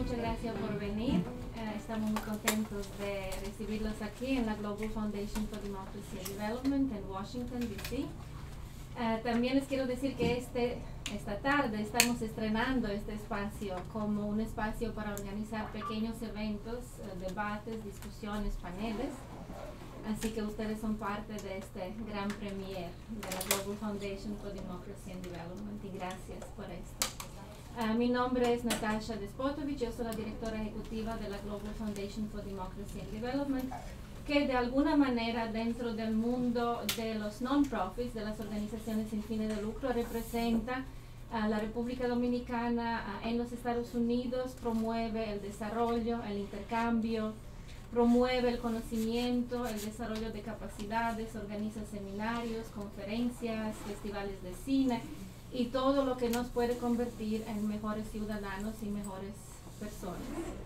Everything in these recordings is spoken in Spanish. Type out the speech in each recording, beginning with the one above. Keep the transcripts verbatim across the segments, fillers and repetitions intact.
muchas gracias por venir. Uh, estamos muy contentos de recibirlos aquí en la Global Foundation for Democracy and Development en Washington, D C Uh, también les quiero decir que este, esta tarde estamos estrenando este espacio como un espacio para organizar pequeños eventos, uh, debates, discusiones, paneles. Así que ustedes son parte de este gran premier de la Global Foundation for Democracy and Development y gracias por esto. Uh, mi nombre es Natasha Despotovic, yo soy la directora ejecutiva de la Global Foundation for Democracy and Development, que de alguna manera dentro del mundo de los non-profits, de las organizaciones sin fines de lucro, representa a la República Dominicana uh, en los Estados Unidos, promueve el desarrollo, el intercambio, promueve el conocimiento, el desarrollo de capacidades, organiza seminarios, conferencias, festivales de cine y todo lo que nos puede convertir en mejores ciudadanos y mejores personas.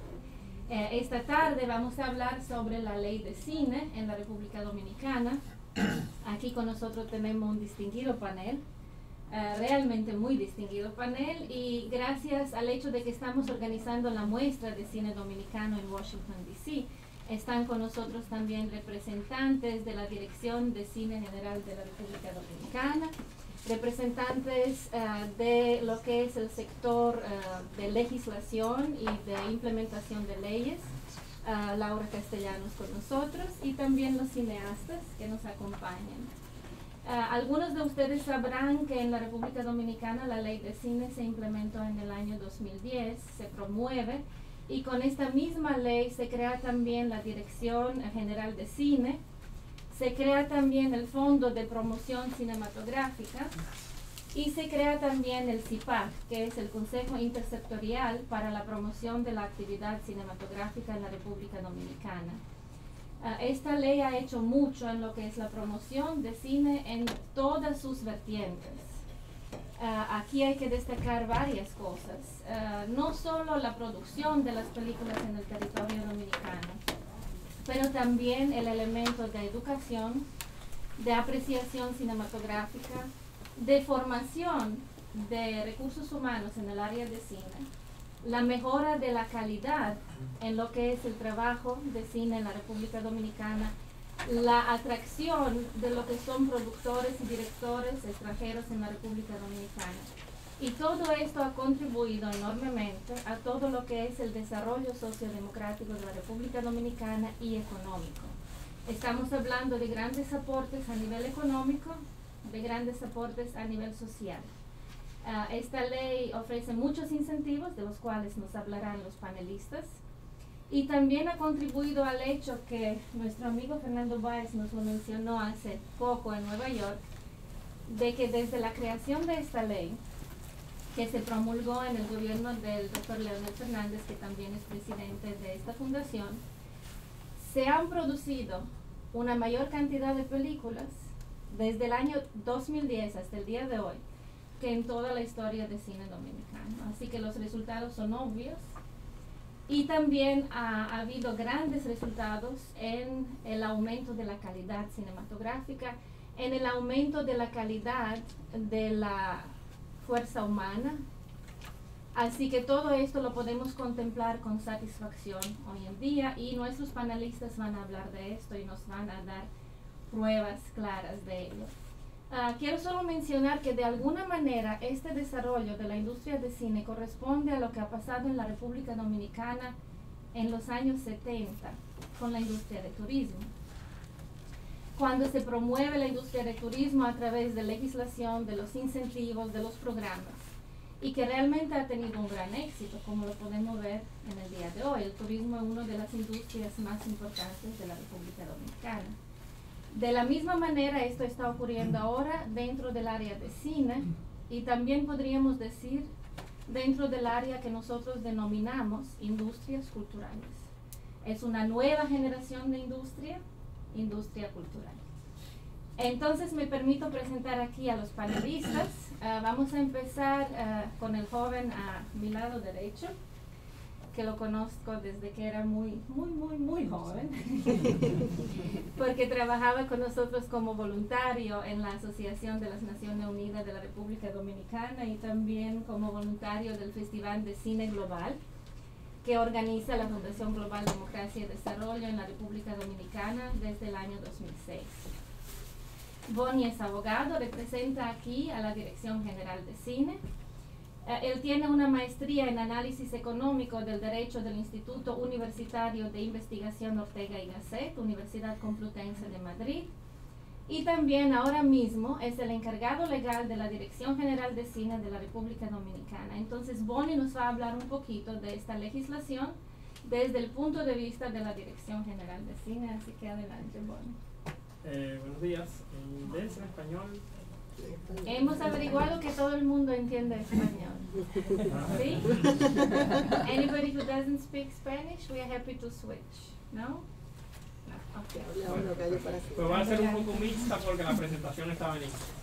Eh, esta tarde vamos a hablar sobre la ley de cine en la República Dominicana. Aquí con nosotros tenemos un distinguido panel, uh, realmente muy distinguido panel, y gracias al hecho de que estamos organizando la muestra de cine dominicano en Washington, D C, están con nosotros también representantes de la Dirección de Cine General de la República Dominicana, representantes uh, de lo que es el sector uh, de legislación y de implementación de leyes, uh, Laura Castellanos con nosotros, y también los cineastas que nos acompañan. Uh, algunos de ustedes sabrán que en la República Dominicana la ley de cine se implementó en el año dos mil diez, se promueve, y con esta misma ley se crea también la Dirección General de Cine, se crea también el Fondo de Promoción Cinematográfica y se crea también el C I P A C, que es el Consejo Intersectorial para la Promoción de la Actividad Cinematográfica en la República Dominicana. Uh, esta ley ha hecho mucho en lo que es la promoción de cine en todas sus vertientes. Uh, aquí hay que destacar varias cosas, uh, no solo la producción de las películas en el territorio dominicano, pero también el elemento de educación, de apreciación cinematográfica, de formación de recursos humanos en el área de cine, la mejora de la calidad en lo que es el trabajo de cine en la República Dominicana, la atracción de lo que son productores y directores extranjeros en la República Dominicana. Y todo esto ha contribuido enormemente a todo lo que es el desarrollo sociodemocrático de la República Dominicana y económico. Estamos hablando de grandes aportes a nivel económico, de grandes aportes a nivel social. Uh, esta ley ofrece muchos incentivos, de los cuales nos hablarán los panelistas, y también ha contribuido al hecho que nuestro amigo Fernando Baéz nos lo mencionó hace poco en Nueva York, de que desde la creación de esta ley, que se promulgó en el gobierno del doctor Director Fernández, que también es presidente de esta fundación, se han producido una mayor cantidad de películas desde el año dos mil diez hasta el día de hoy que en toda la historia de cine dominicano. Así que los resultados son obvios. Y también ha, ha habido grandes resultados en el aumento de la calidad cinematográfica, en el aumento de la calidad de la fuerza humana. Así que todo esto lo podemos contemplar con satisfacción hoy en día, y nuestros panelistas van a hablar de esto y nos van a dar pruebas claras de ello. Uh, quiero solo mencionar que de alguna manera este desarrollo de la industria de cine corresponde a lo que ha pasado en la República Dominicana en los años setenta con la industria de turismo, cuando se promueve la industria de turismo a través de legislación, de los incentivos, de los programas, y que realmente ha tenido un gran éxito, como lo podemos ver en el día de hoy. El turismo es una de las industrias más importantes de la República Dominicana. De la misma manera, esto está ocurriendo ahora dentro del área de cine, y también podríamos decir dentro del área que nosotros denominamos industrias culturales. Es una nueva generación de industria, industria cultural. Entonces me permito presentar aquí a los panelistas. Uh, vamos a empezar uh, con el joven a mi lado derecho, que lo conozco desde que era muy, muy, muy, muy joven, porque trabajaba con nosotros como voluntario en la Asociación de las Naciones Unidas de la República Dominicana y también como voluntario del Festival de Cine Global. que organiza la Fundación Global Democracia y Desarrollo en la República Dominicana desde el año dos mil seis. Boni es abogado, representa aquí a la Dirección General de Cine. Uh, él tiene una maestría en análisis económico del derecho del Instituto Universitario de Investigación Ortega y Gasset, Universidad Complutense de Madrid, y también ahora mismo es el encargado legal de la Dirección General de Cine de la República Dominicana. Entonces Boni nos va a hablar un poquito de esta legislación desde el punto de vista de la Dirección General de Cine, así que adelante, Boni. Eh, buenos días, en inglés, en español. Hemos averiguado que todo el mundo entiende español. ¿Sí? Anybody who doesn't speak Spanish, we are happy to switch. ¿No? No, okay. Bueno, pues va a ser un poco mixta porque la presentación estaba en inglés.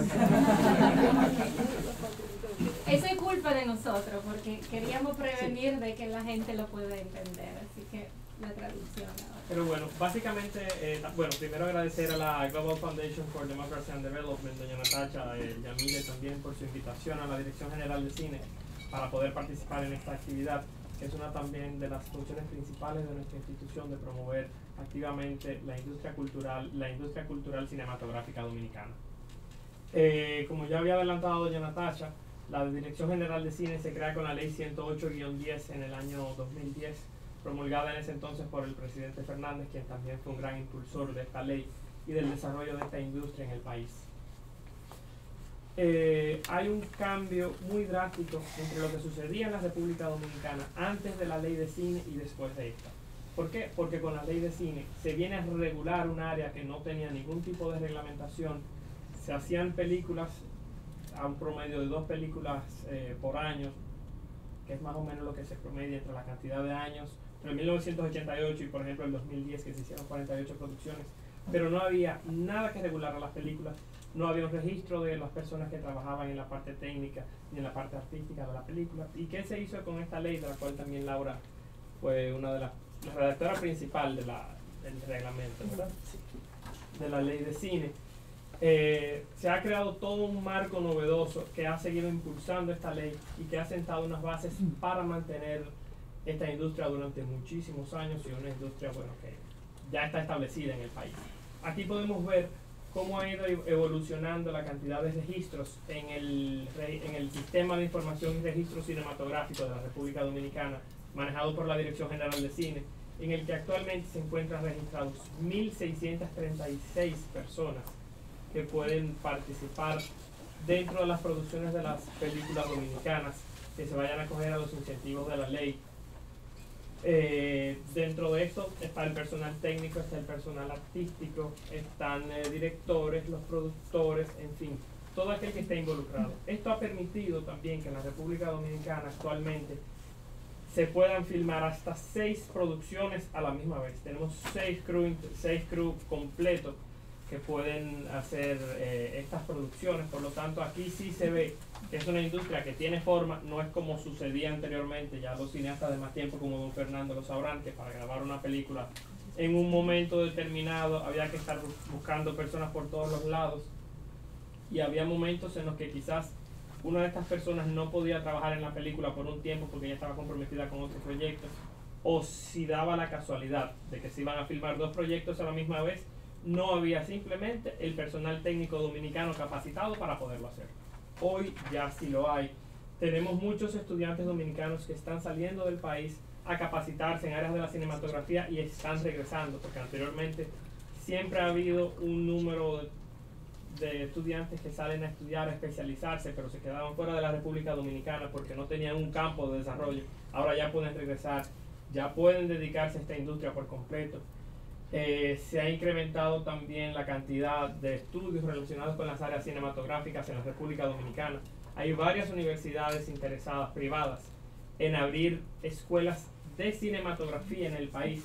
Eso es culpa de nosotros porque queríamos prevenir de que la gente lo pueda entender, así que la traducción ahora. Pero bueno, básicamente, eh, bueno, primero agradecer a la Global Foundation for Democracy and Development, doña Natasha, eh, y a Mile también por su invitación a la Dirección General de Cine para poder participar en esta actividad, que es una también de las funciones principales de nuestra institución de promover activamente la industria cultural, la industria cultural cinematográfica dominicana. Eh, como ya había adelantado doña Natasha, la Dirección General de Cine se crea con la Ley ciento ocho guion diez en el año dos mil diez, promulgada en ese entonces por el presidente Fernández, quien también fue un gran impulsor de esta ley y del desarrollo de esta industria en el país. Eh, hay un cambio muy drástico entre lo que sucedía en la República Dominicana antes de la ley de cine y después de esta. ¿Por qué? Porque con la ley de cine se viene a regular un área que no tenía ningún tipo de reglamentación. Se hacían películas a un promedio de dos películas eh, por año, que es más o menos lo que se promedia entre la cantidad de años, entre mil novecientos ochenta y ocho y por ejemplo el dos mil diez, que se hicieron cuarenta y ocho producciones, pero no había nada que regulara las películas, no había un registro de las personas que trabajaban en la parte técnica ni en la parte artística de la película. ¿Y qué se hizo con esta ley, de la cual también Laura fue una de las la redactora principal de la, del reglamento, ¿verdad? De la ley de cine? Eh, se ha creado todo un marco novedoso que ha seguido impulsando esta ley y que ha sentado unas bases para mantener esta industria durante muchísimos años, y una industria, bueno, que ya está establecida en el país. Aquí podemos ver cómo ha ido evolucionando la cantidad de registros en el, en el sistema de información y registro cinematográfico de la República Dominicana, manejado por la Dirección General de Cine, en el que actualmente se encuentran registrados mil seiscientas treinta y seis personas que pueden participar dentro de las producciones de las películas dominicanas que se vayan a acoger a los incentivos de la ley. Eh, dentro de esto está el personal técnico, está el personal artístico, están eh, directores, los productores, en fin, todo aquel que esté involucrado. Esto ha permitido también que en la República Dominicana actualmente se puedan filmar hasta seis producciones a la misma vez. Tenemos seis crew, seis crew completos que pueden hacer eh, estas producciones. Por lo tanto, aquí sí se ve que es una industria que tiene forma, no es como sucedía anteriormente. Ya los cineastas de más tiempo, como don Fernando, lo sabrán, que para grabar una película en un momento determinado había que estar buscando personas por todos los lados, y había momentos en los que quizás una de estas personas no podía trabajar en la película por un tiempo porque ya estaba comprometida con otros proyectos, o si daba la casualidad de que se iban a filmar dos proyectos a la misma vez, no había simplemente el personal técnico dominicano capacitado para poderlo hacer. Hoy ya sí lo hay. Tenemos muchos estudiantes dominicanos que están saliendo del país a capacitarse en áreas de la cinematografía y están regresando, porque anteriormente siempre ha habido un número de de estudiantes que salen a estudiar, a especializarse, pero se quedaban fuera de la República Dominicana porque no tenían un campo de desarrollo. Ahora ya pueden regresar, ya pueden dedicarse a esta industria por completo. Eh, se ha incrementado también la cantidad de estudios relacionados con las áreas cinematográficas en la República Dominicana. Hay varias universidades interesadas, privadas, en abrir escuelas de cinematografía en el país.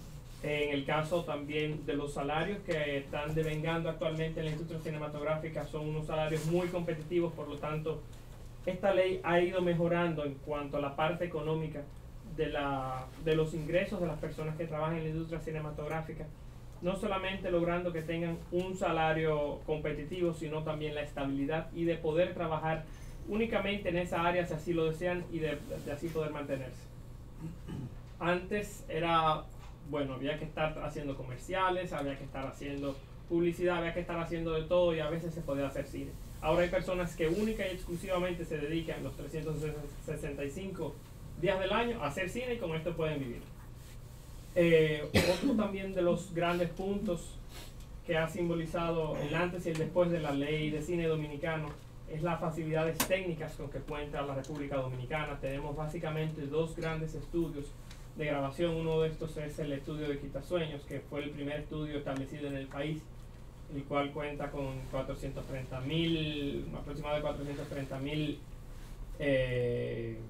En el caso también de los salarios que están devengando actualmente en la industria cinematográfica, son unos salarios muy competitivos. Por lo tanto, esta ley ha ido mejorando en cuanto a la parte económica de, la, de los ingresos de las personas que trabajan en la industria cinematográfica, no solamente logrando que tengan un salario competitivo, sino también la estabilidad y de poder trabajar únicamente en esa área si así lo desean, y de, de así poder mantenerse. Antes era, bueno, había que estar haciendo comerciales, había que estar haciendo publicidad, había que estar haciendo de todo y a veces se podía hacer cine. Ahora hay personas que única y exclusivamente se dedican los trescientos sesenta y cinco días del año a hacer cine y con esto pueden vivir. Eh, otro también de los grandes puntos que ha simbolizado el antes y el después de la ley de cine dominicano es las facilidades técnicas con que cuenta la República Dominicana. Tenemos básicamente dos grandes estudios de grabación. Uno de estos es el estudio de Quitasueños, que fue el primer estudio establecido en el país, el cual cuenta con cuatrocientos treinta mil, aproximadamente cuatrocientos treinta mil, eh,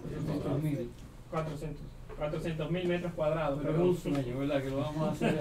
cuatrocientos mil metros cuadrados. Pero es un sueño, ¿verdad? Que lo vamos a hacer.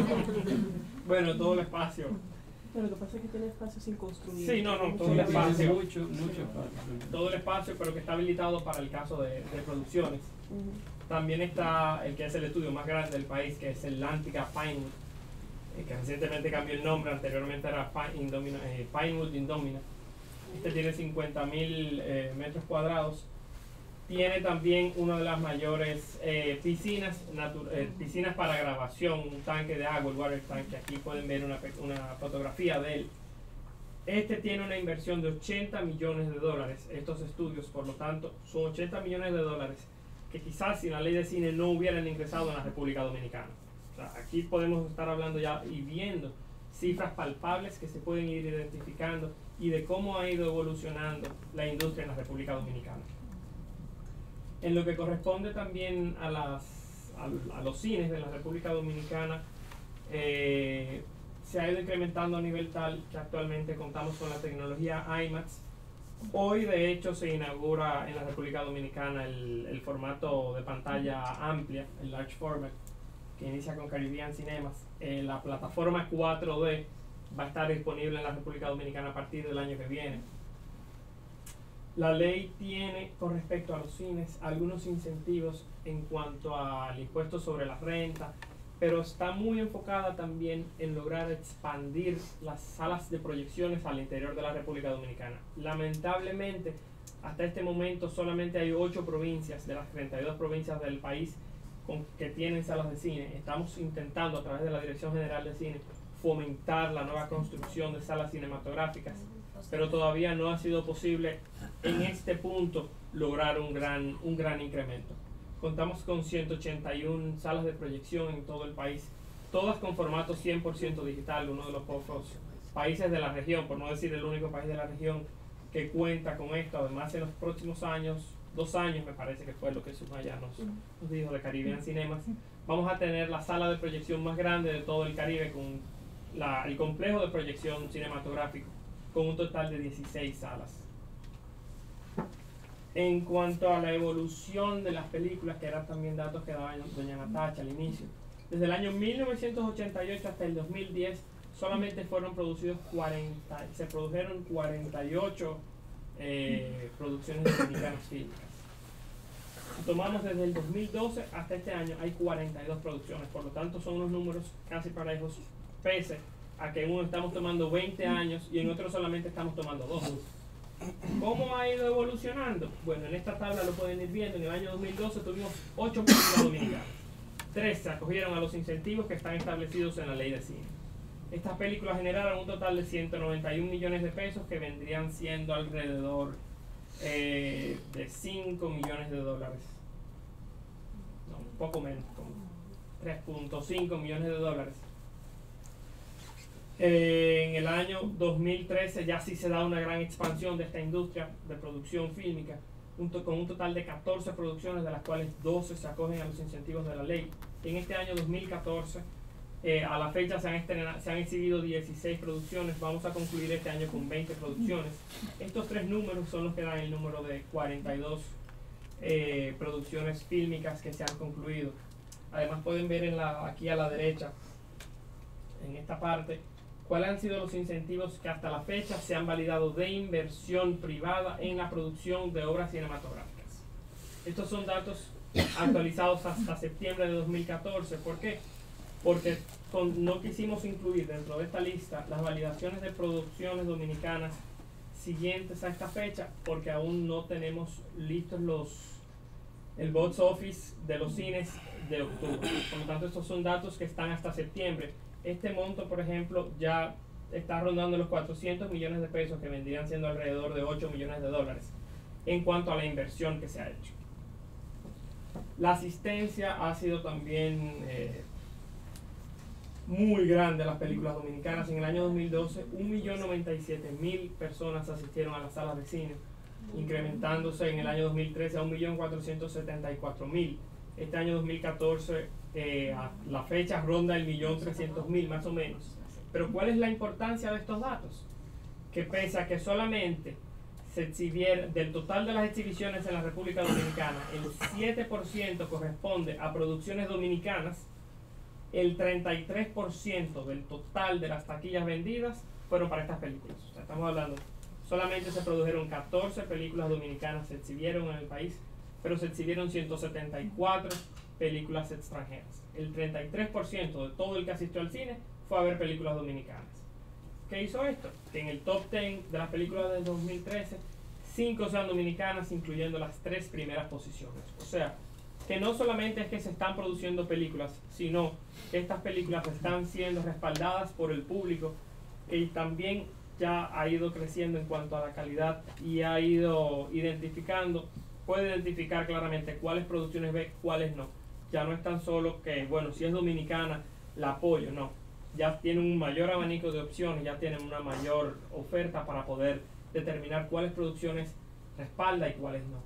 Bueno, todo el espacio. Pero lo que pasa es que tiene espacio sin construir. Sí, no, no, todo Sí, el espacio. Mucho, mucho espacio. Todo el espacio, pero que está habilitado para el caso de, de producciones. Uh-huh. También está el que es el estudio más grande del país, que es el Antica Pinewood, eh, que recientemente cambió el nombre, anteriormente era Pine Indomina, eh, Pinewood Indomina. Este tiene cincuenta mil eh, metros cuadrados. Tiene también una de las mayores eh, piscinas, eh, piscinas para grabación, un tanque de agua, el water tank, que aquí pueden ver una, una fotografía de él. Este tiene una inversión de ochenta millones de dólares, estos estudios, por lo tanto, son ochenta millones de dólares que quizás sin la ley de cine no hubieran ingresado en la República Dominicana. O sea, aquí podemos estar hablando ya y viendo cifras palpables que se pueden ir identificando y de cómo ha ido evolucionando la industria en la República Dominicana. En lo que corresponde también a, las, a, a los cines de la República Dominicana, eh, se ha ido incrementando a nivel tal que actualmente contamos con la tecnología IMAX. Hoy, de hecho, se inaugura en la República Dominicana el, el formato de pantalla amplia, el large format, que inicia con Caribbean Cinemas. Eh, la plataforma cuatro D va a estar disponible en la República Dominicana a partir del año que viene. La ley tiene, con respecto a los cines, algunos incentivos en cuanto al impuesto sobre la renta, pero está muy enfocada también en lograr expandir las salas de proyecciones al interior de la República Dominicana. Lamentablemente, hasta este momento solamente hay ocho provincias de las treinta y dos provincias del país con, que tienen salas de cine. Estamos intentando, a través de la Dirección General de Cine, fomentar la nueva construcción de salas cinematográficas, pero todavía no ha sido posible en este punto lograr un gran, un gran incremento. Contamos con ciento ochenta y una salas de proyección en todo el país, todas con formato cien por ciento digital, uno de los pocos países de la región, por no decir el único país de la región que cuenta con esto. Además, en los próximos años, dos años me parece que fue lo que Sumaya nos, nos dijo de Caribbean Cinemas, vamos a tener la sala de proyección más grande de todo el Caribe, con la, el complejo de proyección cinematográfico, con un total de dieciséis salas. En cuanto a la evolución de las películas, que eran también datos que daba doña Natasha al inicio, desde el año mil novecientos ochenta y ocho hasta el dos mil diez solamente fueron producidos cuarenta, se produjeron cuarenta y ocho eh, producciones dominicanas fílmicas. Si tomamos desde el dos mil doce hasta este año, hay cuarenta y dos producciones, por lo tanto son unos números casi parejos, pese a que en uno estamos tomando veinte años y en otro solamente estamos tomando dos. ¿Cómo ha ido evolucionando? Bueno, en esta tabla lo pueden ir viendo. En el año dos mil doce tuvimos ocho películas dominicanas. tres se acogieron a los incentivos que están establecidos en la ley de cine. Estas películas generaron un total de ciento noventa y un millones de pesos, que vendrían siendo alrededor eh, de cinco millones de dólares. No, un poco menos, como tres punto cinco millones de dólares. Eh, en el año dos mil trece ya sí se da una gran expansión de esta industria de producción fílmica, un con un total de catorce producciones, de las cuales doce se acogen a los incentivos de la ley. En este año dos mil catorce, eh, a la fecha se han, estrenado, se han exhibido dieciséis producciones, vamos a concluir este año con veinte producciones. Estos tres números son los que dan el número de cuarenta y dos eh, producciones fílmicas que se han concluido. Además pueden ver en la, aquí a la derecha, en esta parte, cuáles han sido los incentivos que hasta la fecha se han validado de inversión privada en la producción de obras cinematográficas. Estos son datos actualizados hasta septiembre de dos mil catorce. ¿Por qué? Porque con, no quisimos incluir dentro de esta lista las validaciones de producciones dominicanas siguientes a esta fecha, porque aún no tenemos listos los, el box office de los cines de octubre. Por lo tanto, estos son datos que están hasta septiembre. Este monto, por ejemplo, ya está rondando los cuatrocientos millones de pesos, que vendrían siendo alrededor de ocho millones de dólares en cuanto a la inversión que se ha hecho. La asistencia ha sido también eh, muy grande a las películas dominicanas. En el año dos mil doce, un millón noventa y siete mil personas asistieron a las salas de cine, incrementándose en el año dos mil trece a un millón cuatrocientos setenta y cuatro mil. Este año dos mil catorce, eh, a la fecha ronda el millón trescientos mil más o menos. Pero ¿cuál es la importancia de estos datos? Que pese a que solamente se exhibieron, del total de las exhibiciones en la República Dominicana, el siete por ciento corresponde a producciones dominicanas, el treinta y tres por ciento del total de las taquillas vendidas fueron para estas películas. O sea, estamos hablando, solamente se produjeron catorce películas dominicanas, se exhibieron en el país, pero se exhibieron ciento setenta y cuatro películas extranjeras. El treinta y tres por ciento de todo el que asistió al cine fue a ver películas dominicanas. ¿Qué hizo esto? Que en el top diez de las películas del dos mil trece, cinco sean dominicanas, incluyendo las tres primeras posiciones. O sea, que no solamente es que se están produciendo películas, sino que estas películas están siendo respaldadas por el público, que también ya ha ido creciendo en cuanto a la calidad y ha ido identificando, puede identificar claramente cuáles producciones ve, cuáles no. Ya no es tan solo que, bueno, si es dominicana, la apoyo, no. Ya tienen un mayor abanico de opciones, ya tienen una mayor oferta para poder determinar cuáles producciones respalda y cuáles no.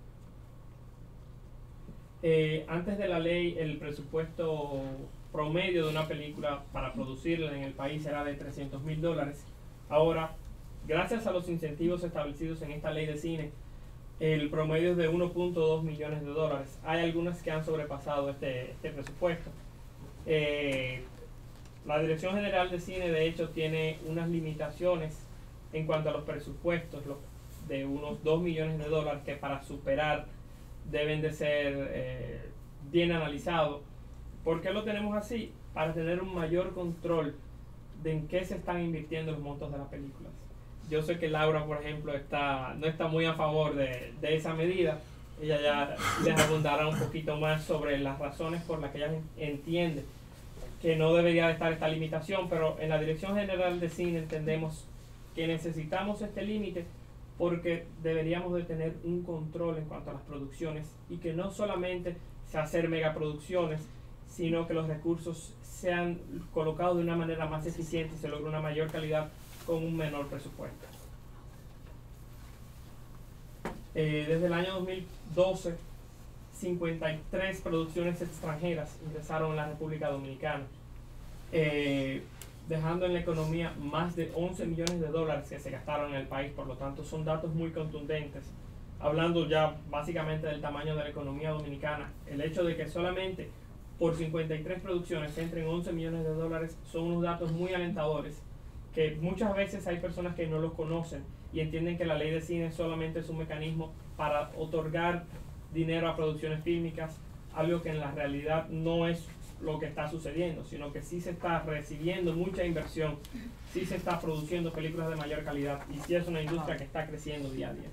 Eh, antes de la ley, el presupuesto promedio de una película para producirla en el país era de trescientos mil dólares. Ahora, gracias a los incentivos establecidos en esta ley de cine, el promedio es de uno punto dos millones de dólares. Hay algunas que han sobrepasado este, este presupuesto. Eh, la Dirección General de Cine, de hecho, tiene unas limitaciones en cuanto a los presupuestos de unos dos millones de dólares que para superar deben de ser eh, bien analizados. ¿Por qué lo tenemos así? Para tener un mayor control de en qué se están invirtiendo los montos de las películas. Yo sé que Laura, por ejemplo, está, no está muy a favor de, de esa medida. Ella ya les abundará un poquito más sobre las razones por las que ella entiende que no debería de estar esta limitación, pero en la Dirección General de Cine entendemos que necesitamos este límite porque deberíamos de tener un control en cuanto a las producciones y que no solamente se hacer megaproducciones, sino que los recursos sean colocados de una manera más eficiente y se logre una mayor calidad con un menor presupuesto. Eh, desde el año dos mil doce, cincuenta y tres producciones extranjeras ingresaron en la República Dominicana, eh, dejando en la economía más de once millones de dólares que se gastaron en el país. Por lo tanto, son datos muy contundentes. Hablando ya básicamente del tamaño de la economía dominicana, el hecho de que solamente por cincuenta y tres producciones entren once millones de dólares son unos datos muy alentadores, que muchas veces hay personas que no los conocen y entienden que la ley de cine solamente es un mecanismo para otorgar dinero a producciones fílmicas, algo que en la realidad no es lo que está sucediendo, sino que sí se está recibiendo mucha inversión, sí se está produciendo películas de mayor calidad y sí es una industria que está creciendo día a día.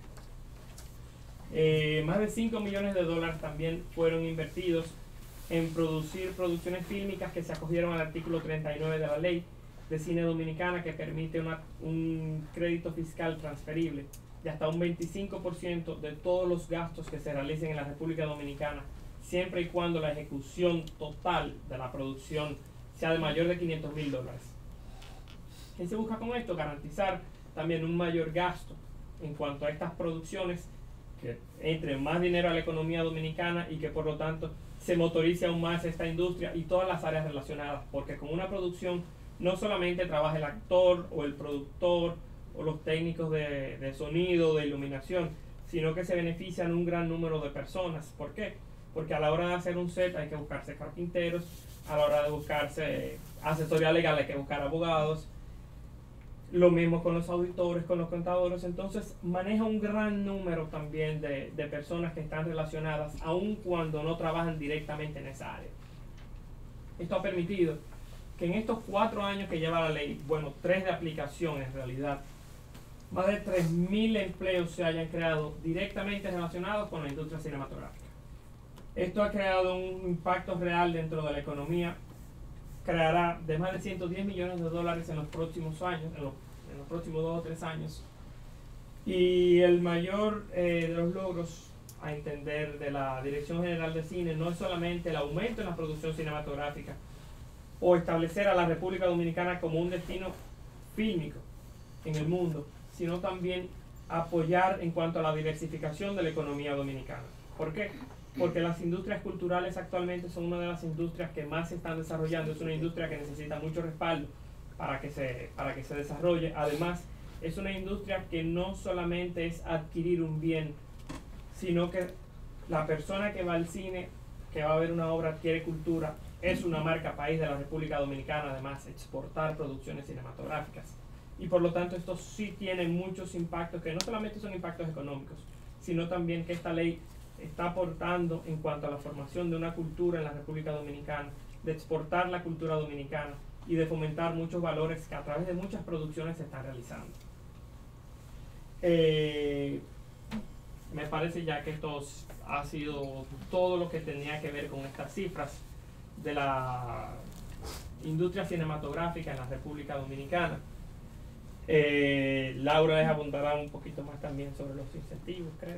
Eh, más de cinco millones de dólares también fueron invertidos en producir producciones fílmicas que se acogieron al artículo treinta y nueve de la ley de cine dominicana, que permite una, un crédito fiscal transferible de hasta un veinticinco por ciento de todos los gastos que se realicen en la República Dominicana, siempre y cuando la ejecución total de la producción sea de mayor de quinientos mil dólares. ¿Qué se busca con esto? Garantizar también un mayor gasto en cuanto a estas producciones, que entre más dinero a la economía dominicana y que por lo tanto se motorice aún más esta industria y todas las áreas relacionadas, porque con una producción no solamente trabaja el actor o el productor o los técnicos de, de sonido, de iluminación, sino que se benefician un gran número de personas. ¿Por qué? Porque a la hora de hacer un set hay que buscarse carpinteros, a la hora de buscarse asesoría legal hay que buscar abogados, lo mismo con los auditores, con los contadores. Entonces maneja un gran número también de, de personas que están relacionadas, aun cuando no trabajan directamente en esa área. Esto ha permitido que en estos cuatro años que lleva la ley, bueno, tres de aplicación en realidad, más de tres mil empleos se hayan creado directamente relacionados con la industria cinematográfica. Esto ha creado un impacto real dentro de la economía, creará de más de ciento diez millones de dólares en los próximos años, en los, en los próximos dos o tres años. Y el mayor eh, de los logros, a entender, de la Dirección General de Cine no es solamente el aumento en la producción cinematográfica o establecer a la República Dominicana como un destino fílmico en el mundo, sino también apoyar en cuanto a la diversificación de la economía dominicana. ¿Por qué? Porque las industrias culturales actualmente son una de las industrias que más se están desarrollando. Es una industria que necesita mucho respaldo para que se, para que se desarrolle. Además, es una industria que no solamente es adquirir un bien, sino que la persona que va al cine, que va a ver una obra, adquiere cultura, es una marca país de la República Dominicana, además exportar producciones cinematográficas. Y por lo tanto esto sí tiene muchos impactos, que no solamente son impactos económicos, sino también que esta ley está aportando en cuanto a la formación de una cultura en la República Dominicana, de exportar la cultura dominicana y de fomentar muchos valores que a través de muchas producciones se están realizando. Eh, me parece ya que esto ha sido todo lo que tenía que ver con estas cifras de la industria cinematográfica en la República Dominicana. Eh, Laura les abundará un poquito más también sobre los incentivos, creo.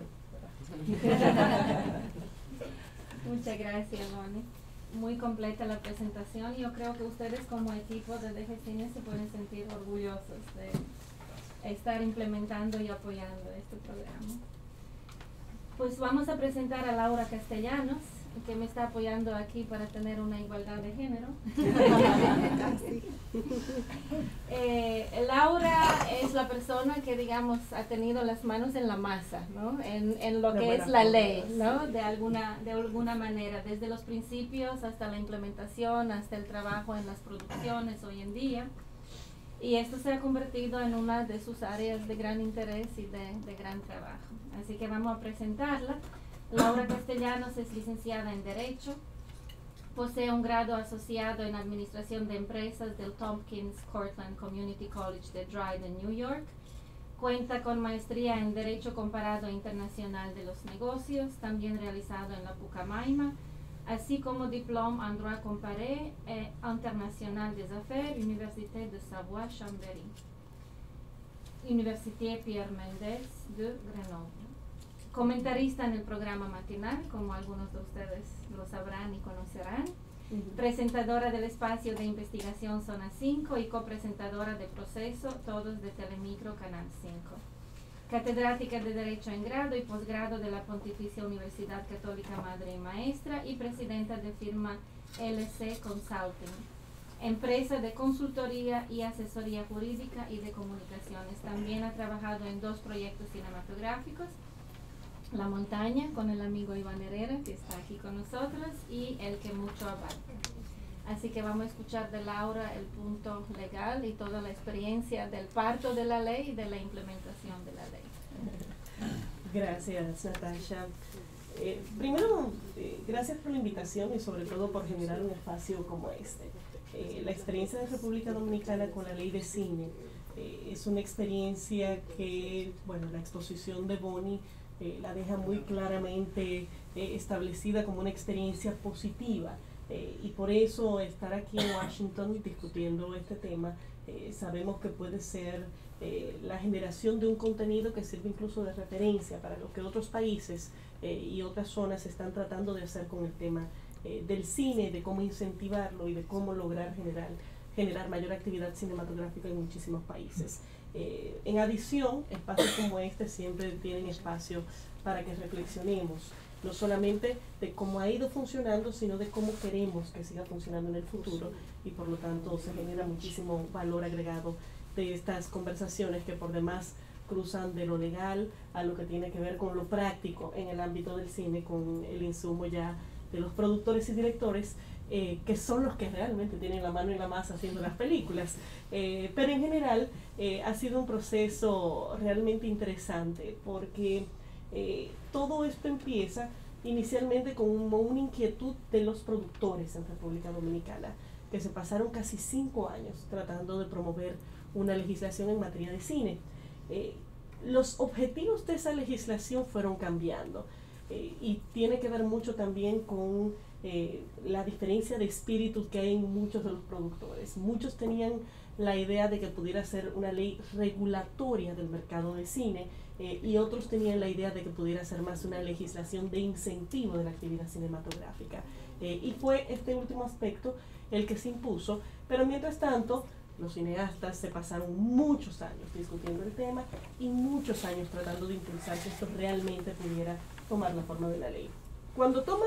Muchas gracias, Boni. Muy completa la presentación y yo creo que ustedes como equipo de D G Cine se pueden sentir orgullosos de estar implementando y apoyando este programa. Pues vamos a presentar a Laura Castellanos, que me está apoyando aquí para tener una igualdad de género. eh, Laura es la persona que, digamos, ha tenido las manos en la masa, ¿no? En, en lo que es la ley, ¿no? De alguna, de alguna manera, desde los principios hasta la implementación, hasta el trabajo en las producciones hoy en día. Y esto se ha convertido en una de sus áreas de gran interés y de, de gran trabajo. Así que vamos a presentarla. Laura Castellanos es licenciada en Derecho, posee un grado asociado en Administración de Empresas del Tompkins Cortland Community College de Dryden, New York. Cuenta con maestría en Derecho Comparado Internacional de los Negocios, también realizado en la Pucamaima, así como Diplôme en Droit Comparé et International des Affaires, Université de Savoie-Chambéry, Université Pierre Mendès de Grenoble. Comentarista en el programa matinal, como algunos de ustedes lo sabrán y conocerán. Uh-huh. Presentadora del espacio de investigación Zona cinco y copresentadora de Proceso, todos de Telemicro Canal cinco. Catedrática de Derecho en grado y posgrado de la Pontificia Universidad Católica Madre y Maestra y presidenta de firma L C Consulting, empresa de consultoría y asesoría jurídica y de comunicaciones. También ha trabajado en dos proyectos cinematográficos, La Montaña con el amigo Iván Herrera, que está aquí con nosotros, y El que mucho abarca. Así que vamos a escuchar de Laura el punto legal y toda la experiencia del parto de la ley y de la implementación de la ley. Gracias, Natasha. Eh, primero, eh, gracias por la invitación y sobre todo por generar un espacio como este. Eh, la experiencia de República Dominicana con la ley de cine eh, es una experiencia que, bueno, la exposición de Boni Eh, la deja muy claramente eh, establecida como una experiencia positiva eh, y por eso estar aquí en Washington discutiendo este tema eh, sabemos que puede ser eh, la generación de un contenido que sirve incluso de referencia para lo que otros países eh, y otras zonas están tratando de hacer con el tema eh, del cine, de cómo incentivarlo y de cómo lograr generar, generar mayor actividad cinematográfica en muchísimos países. Eh, en adición, espacios como este siempre tienen espacio para que reflexionemos, no solamente de cómo ha ido funcionando, sino de cómo queremos que siga funcionando en el futuro y por lo tanto se genera muchísimo valor agregado de estas conversaciones que por demás cruzan de lo legal a lo que tiene que ver con lo práctico en el ámbito del cine, con el insumo ya de los productores y directores, Eh, que son los que realmente tienen la mano en la masa haciendo las películas. Eh, pero en general eh, ha sido un proceso realmente interesante porque eh, todo esto empieza inicialmente con un, una inquietud de los productores en República Dominicana, que se pasaron casi cinco años tratando de promover una legislación en materia de cine. Eh, los objetivos de esa legislación fueron cambiando. eh, y tiene que ver mucho también con eh, la diferencia de espíritu que hay en muchos de los productores. Muchos tenían la idea de que pudiera ser una ley regulatoria del mercado de cine, eh, y otros tenían la idea de que pudiera ser más una legislación de incentivo de la actividad cinematográfica. Eh, y fue este último aspecto el que se impuso, pero mientras tanto los cineastas se pasaron muchos años discutiendo el tema y muchos años tratando de impulsar que esto realmente pudiera tomar la forma de la ley. Cuando toma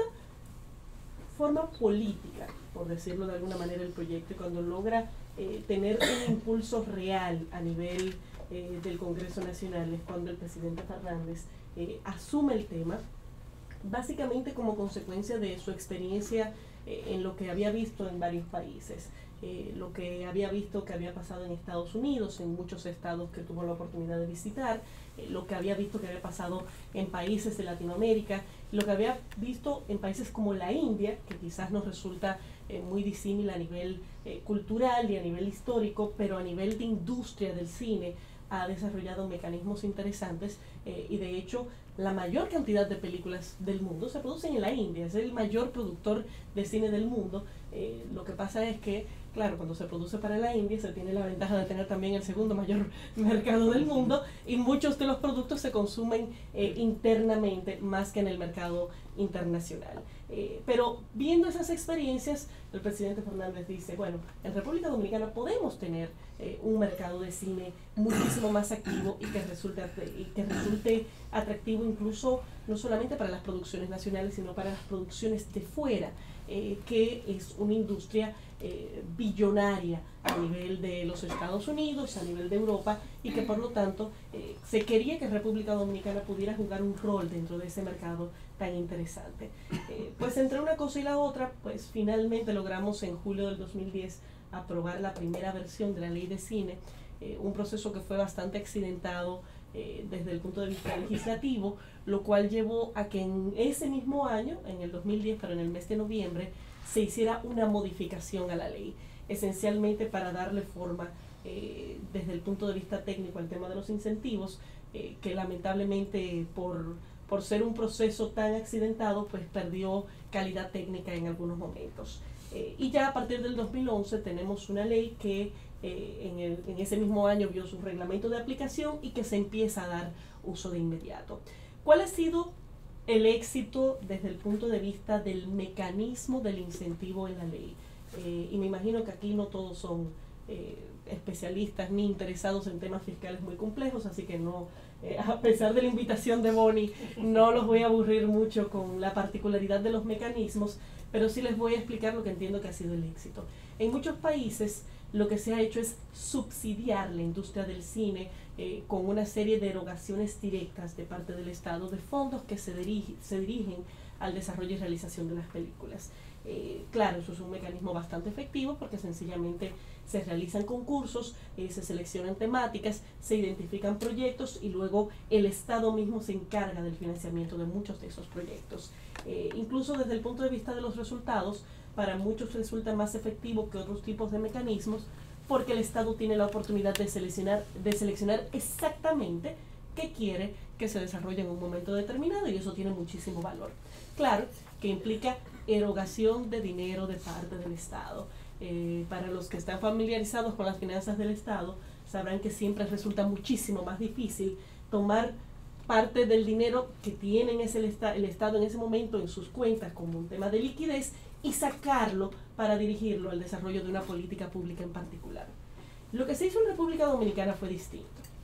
forma política, por decirlo de alguna manera, el proyecto, y cuando logra eh, tener un impulso real a nivel eh, del Congreso Nacional, es cuando el presidente Fernández eh, asume el tema, básicamente como consecuencia de su experiencia eh, en lo que había visto en varios países. Eh, lo que había visto que había pasado en Estados Unidos, en muchos estados que tuvo la oportunidad de visitar, eh, lo que había visto que había pasado en países de Latinoamérica, lo que había visto en países como la India, que quizás nos resulta eh, muy disímil a nivel eh, cultural y a nivel histórico, pero a nivel de industria del cine ha desarrollado mecanismos interesantes, eh, y de hecho la mayor cantidad de películas del mundo se producen en la India, es el mayor productor de cine del mundo. Eh, lo que pasa es que, claro, cuando se produce para la India se tiene la ventaja de tener también el segundo mayor mercado del mundo, y muchos de los productos se consumen eh, internamente más que en el mercado internacional. Eh, pero viendo esas experiencias, el presidente Fernández dice, bueno, en República Dominicana podemos tener eh, un mercado de cine muchísimo más activo y que resulte, y que resulte atractivo incluso no solamente para las producciones nacionales, sino para las producciones de fuera, eh, que es una industria eh, billonaria a nivel de los Estados Unidos, a nivel de Europa, y que por lo tanto eh, se quería que República Dominicana pudiera jugar un rol dentro de ese mercado tan interesante. Eh, pues entre una cosa y la otra, pues finalmente logramos en julio del dos mil diez aprobar la primera versión de la ley de cine, eh, un proceso que fue bastante accidentado eh, desde el punto de vista legislativo, lo cual llevó a que en ese mismo año, en el dos mil diez, pero en el mes de noviembre, se hiciera una modificación a la ley, esencialmente para darle forma eh, desde el punto de vista técnico al tema de los incentivos, eh, que lamentablemente por, por ser un proceso tan accidentado, pues perdió calidad técnica en algunos momentos. Eh, y ya a partir del dos mil once tenemos una ley que eh, en, el, en ese mismo año vio su reglamento de aplicación y que se empieza a dar uso de inmediato. ¿Cuál ha sido el éxito desde el punto de vista del mecanismo del incentivo en la ley? Eh, y me imagino que aquí no todos son eh, especialistas ni interesados en temas fiscales muy complejos, así que no, eh, a pesar de la invitación de Boni, no los voy a aburrir mucho con la particularidad de los mecanismos, pero sí les voy a explicar lo que entiendo que ha sido el éxito. En muchos países lo que se ha hecho es subsidiar la industria del cine eh, con una serie de erogaciones directas de parte del Estado de fondos que se, dirige, se dirigen al desarrollo y realización de las películas. Eh, claro, eso es un mecanismo bastante efectivo porque sencillamente se realizan concursos, eh, se seleccionan temáticas, se identifican proyectos y luego el Estado mismo se encarga del financiamiento de muchos de esos proyectos. Eh, incluso desde el punto de vista de los resultados, para muchos resulta más efectivo que otros tipos de mecanismos porque el Estado tiene la oportunidad de seleccionar, de seleccionar exactamente qué quiere que se desarrolle en un momento determinado, y eso tiene muchísimo valor. Claro que implica erogación de dinero de parte del Estado. Eh, para los que están familiarizados con las finanzas del Estado, sabrán que siempre resulta muchísimo más difícil tomar parte del dinero que tiene ese, el, esta, el Estado en ese momento en sus cuentas como un tema de liquidez y sacarlo para dirigirlo al desarrollo de una política pública en particular. Lo que se hizo en República Dominicana fue distinto.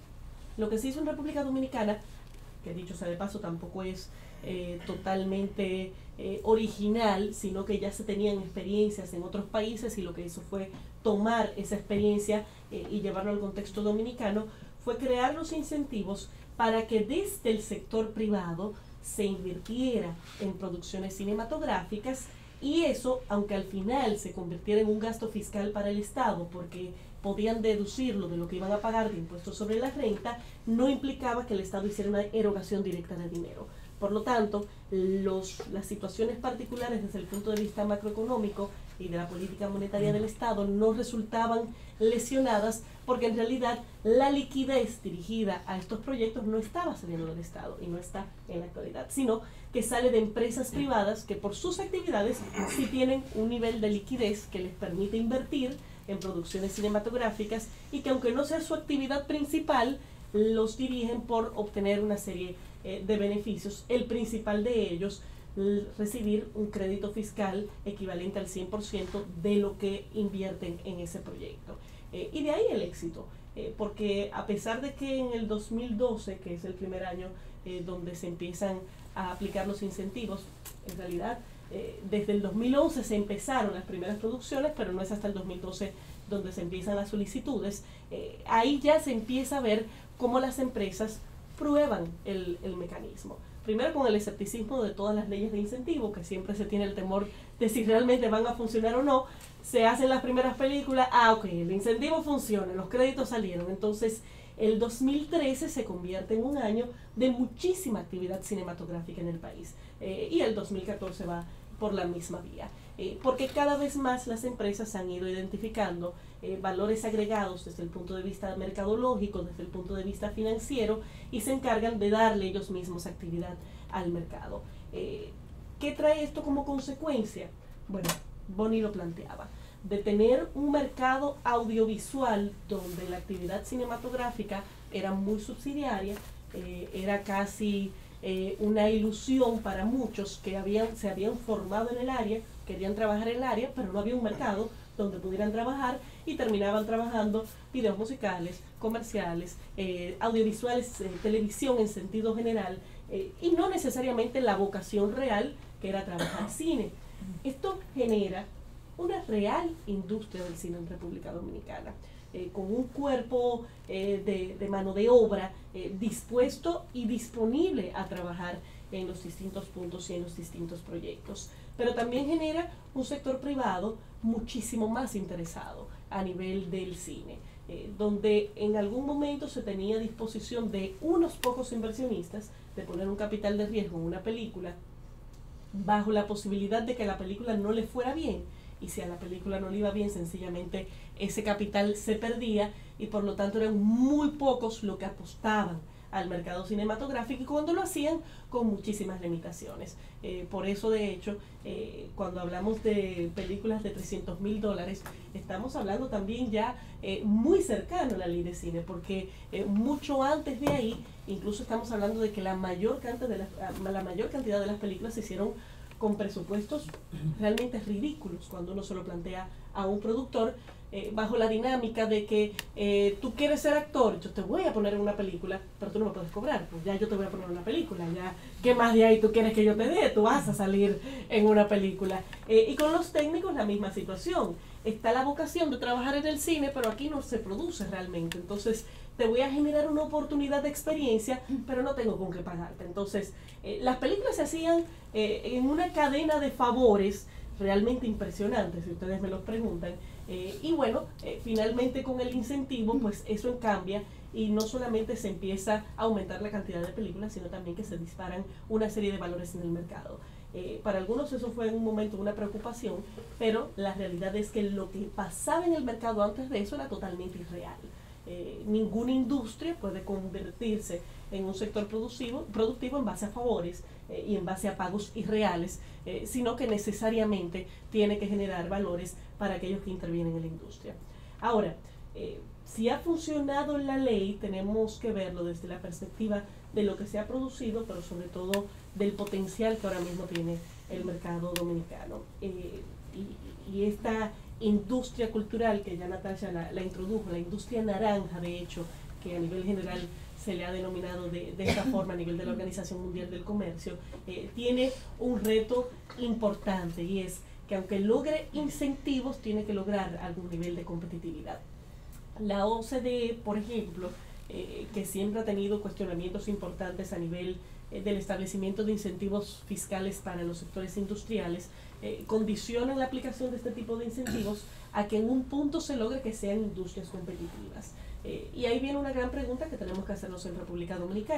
Lo que se hizo en República Dominicana, que dicho sea de paso tampoco es eh, totalmente eh, original, sino que ya se tenían experiencias en otros países, y lo que hizo fue tomar esa experiencia eh, y llevarlo al contexto dominicano, fue crear los incentivos para que desde el sector privado se invirtiera en producciones cinematográficas, y eso, aunque al final se convirtiera en un gasto fiscal para el Estado, porque podían deducirlo de lo que iban a pagar de impuestos sobre la renta, no implicaba que el Estado hiciera una erogación directa de dinero. Por lo tanto, los, las situaciones particulares desde el punto de vista macroeconómico y de la política monetaria del Estado no resultaban lesionadas, porque en realidad la liquidez dirigida a estos proyectos no estaba saliendo del Estado y no está en la actualidad, sino que sale de empresas privadas que por sus actividades sí tienen un nivel de liquidez que les permite invertir en producciones cinematográficas y que, aunque no sea su actividad principal, los dirigen por obtener una serie eh, de beneficios. El principal de ellos, recibir un crédito fiscal equivalente al cien por ciento de lo que invierten en ese proyecto. Eh, y de ahí el éxito, eh, porque a pesar de que en el dos mil doce, que es el primer año eh, donde se empiezan a aplicar los incentivos, en realidad eh, desde el dos mil once se empezaron las primeras producciones, pero no es hasta el dos mil doce donde se empiezan las solicitudes. Eh, ahí ya se empieza a ver cómo las empresas prueban el, el mecanismo. Primero con el escepticismo de todas las leyes de incentivo, que siempre se tiene el temor de si realmente van a funcionar o no. Se hacen las primeras películas, ah, ok, el incentivo funciona, los créditos salieron. Entonces, el dos mil trece se convierte en un año de muchísima actividad cinematográfica en el país. Eh, y el dos mil catorce va por la misma vía. Eh, porque cada vez más las empresas han ido identificando eh, valores agregados desde el punto de vista mercadológico, desde el punto de vista financiero, y se encargan de darle ellos mismos actividad al mercado. Eh, ¿Qué trae esto como consecuencia? Bueno, Boni lo planteaba, de tener un mercado audiovisual donde la actividad cinematográfica era muy subsidiaria, eh, era casi eh, una ilusión para muchos que habían, se habían formado en el área, querían trabajar en el área, pero no había un mercado donde pudieran trabajar y terminaban trabajando videos musicales, comerciales, eh, audiovisuales, eh, televisión en sentido general, eh, y no necesariamente la vocación real que era trabajar cine. Esto genera una real industria del cine en República Dominicana, eh, con un cuerpo eh, de, de mano de obra eh, dispuesto y disponible a trabajar en los distintos puntos y en los distintos proyectos. Pero también genera un sector privado muchísimo más interesado a nivel del cine, eh, donde en algún momento se tenía disposición de unos pocos inversionistas de poner un capital de riesgo en una película bajo la posibilidad de que la película no le fuera bien, y si a la película no le iba bien, sencillamente ese capital se perdía, y por lo tanto eran muy pocos los que apostaban al mercado cinematográfico, y cuando lo hacían con muchísimas limitaciones. Eh, por eso, de hecho, eh, cuando hablamos de películas de trescientos mil dólares, estamos hablando también ya eh, muy cercano a la ley de cine, porque eh, mucho antes de ahí, incluso estamos hablando de que la mayor cantidad de las, la mayor cantidad de las películas se hicieron con presupuestos realmente ridículos, cuando uno se lo plantea a un productor, eh, bajo la dinámica de que eh, tú quieres ser actor, yo te voy a poner en una película, pero tú no me puedes cobrar, pues ya yo te voy a poner en una película, ya, ¿qué más de ahí tú quieres que yo te dé? Tú vas a salir en una película. Eh, y con los técnicos la misma situación, está la vocación de trabajar en el cine, pero aquí no se produce realmente, entonces te voy a generar una oportunidad de experiencia, pero no tengo con qué pagarte. Entonces, eh, las películas se hacían eh, en una cadena de favores realmente impresionante, si ustedes me lo preguntan. Eh, y bueno, eh, finalmente con el incentivo, pues eso cambia, y no solamente se empieza a aumentar la cantidad de películas, sino también que se disparan una serie de valores en el mercado. Eh, para algunos eso fue en un momento una preocupación, pero la realidad es que lo que pasaba en el mercado antes de eso era totalmente irreal. Eh, ninguna industria puede convertirse en un sector productivo, productivo en base a favores eh, y en base a pagos irreales, eh, sino que necesariamente tiene que generar valores para aquellos que intervienen en la industria. Ahora, eh, si ha funcionado la ley, tenemos que verlo desde la perspectiva de lo que se ha producido, pero sobre todo del potencial que ahora mismo tiene el mercado dominicano. Eh, y, y esta industria cultural que ya Natasha la, la introdujo, la industria naranja, de hecho, que a nivel general se le ha denominado de, de esta forma a nivel de la Organización Mundial del Comercio, eh, tiene un reto importante, y es que aunque logre incentivos, tiene que lograr algún nivel de competitividad. La O C D E, por ejemplo, eh, que siempre ha tenido cuestionamientos importantes a nivel eh, del establecimiento de incentivos fiscales para los sectores industriales, eh, condicionan la aplicación de este tipo de incentivos a que en un punto se logre que sean industrias competitivas. Eh, y ahí viene una gran pregunta que tenemos que hacernos en República Dominicana.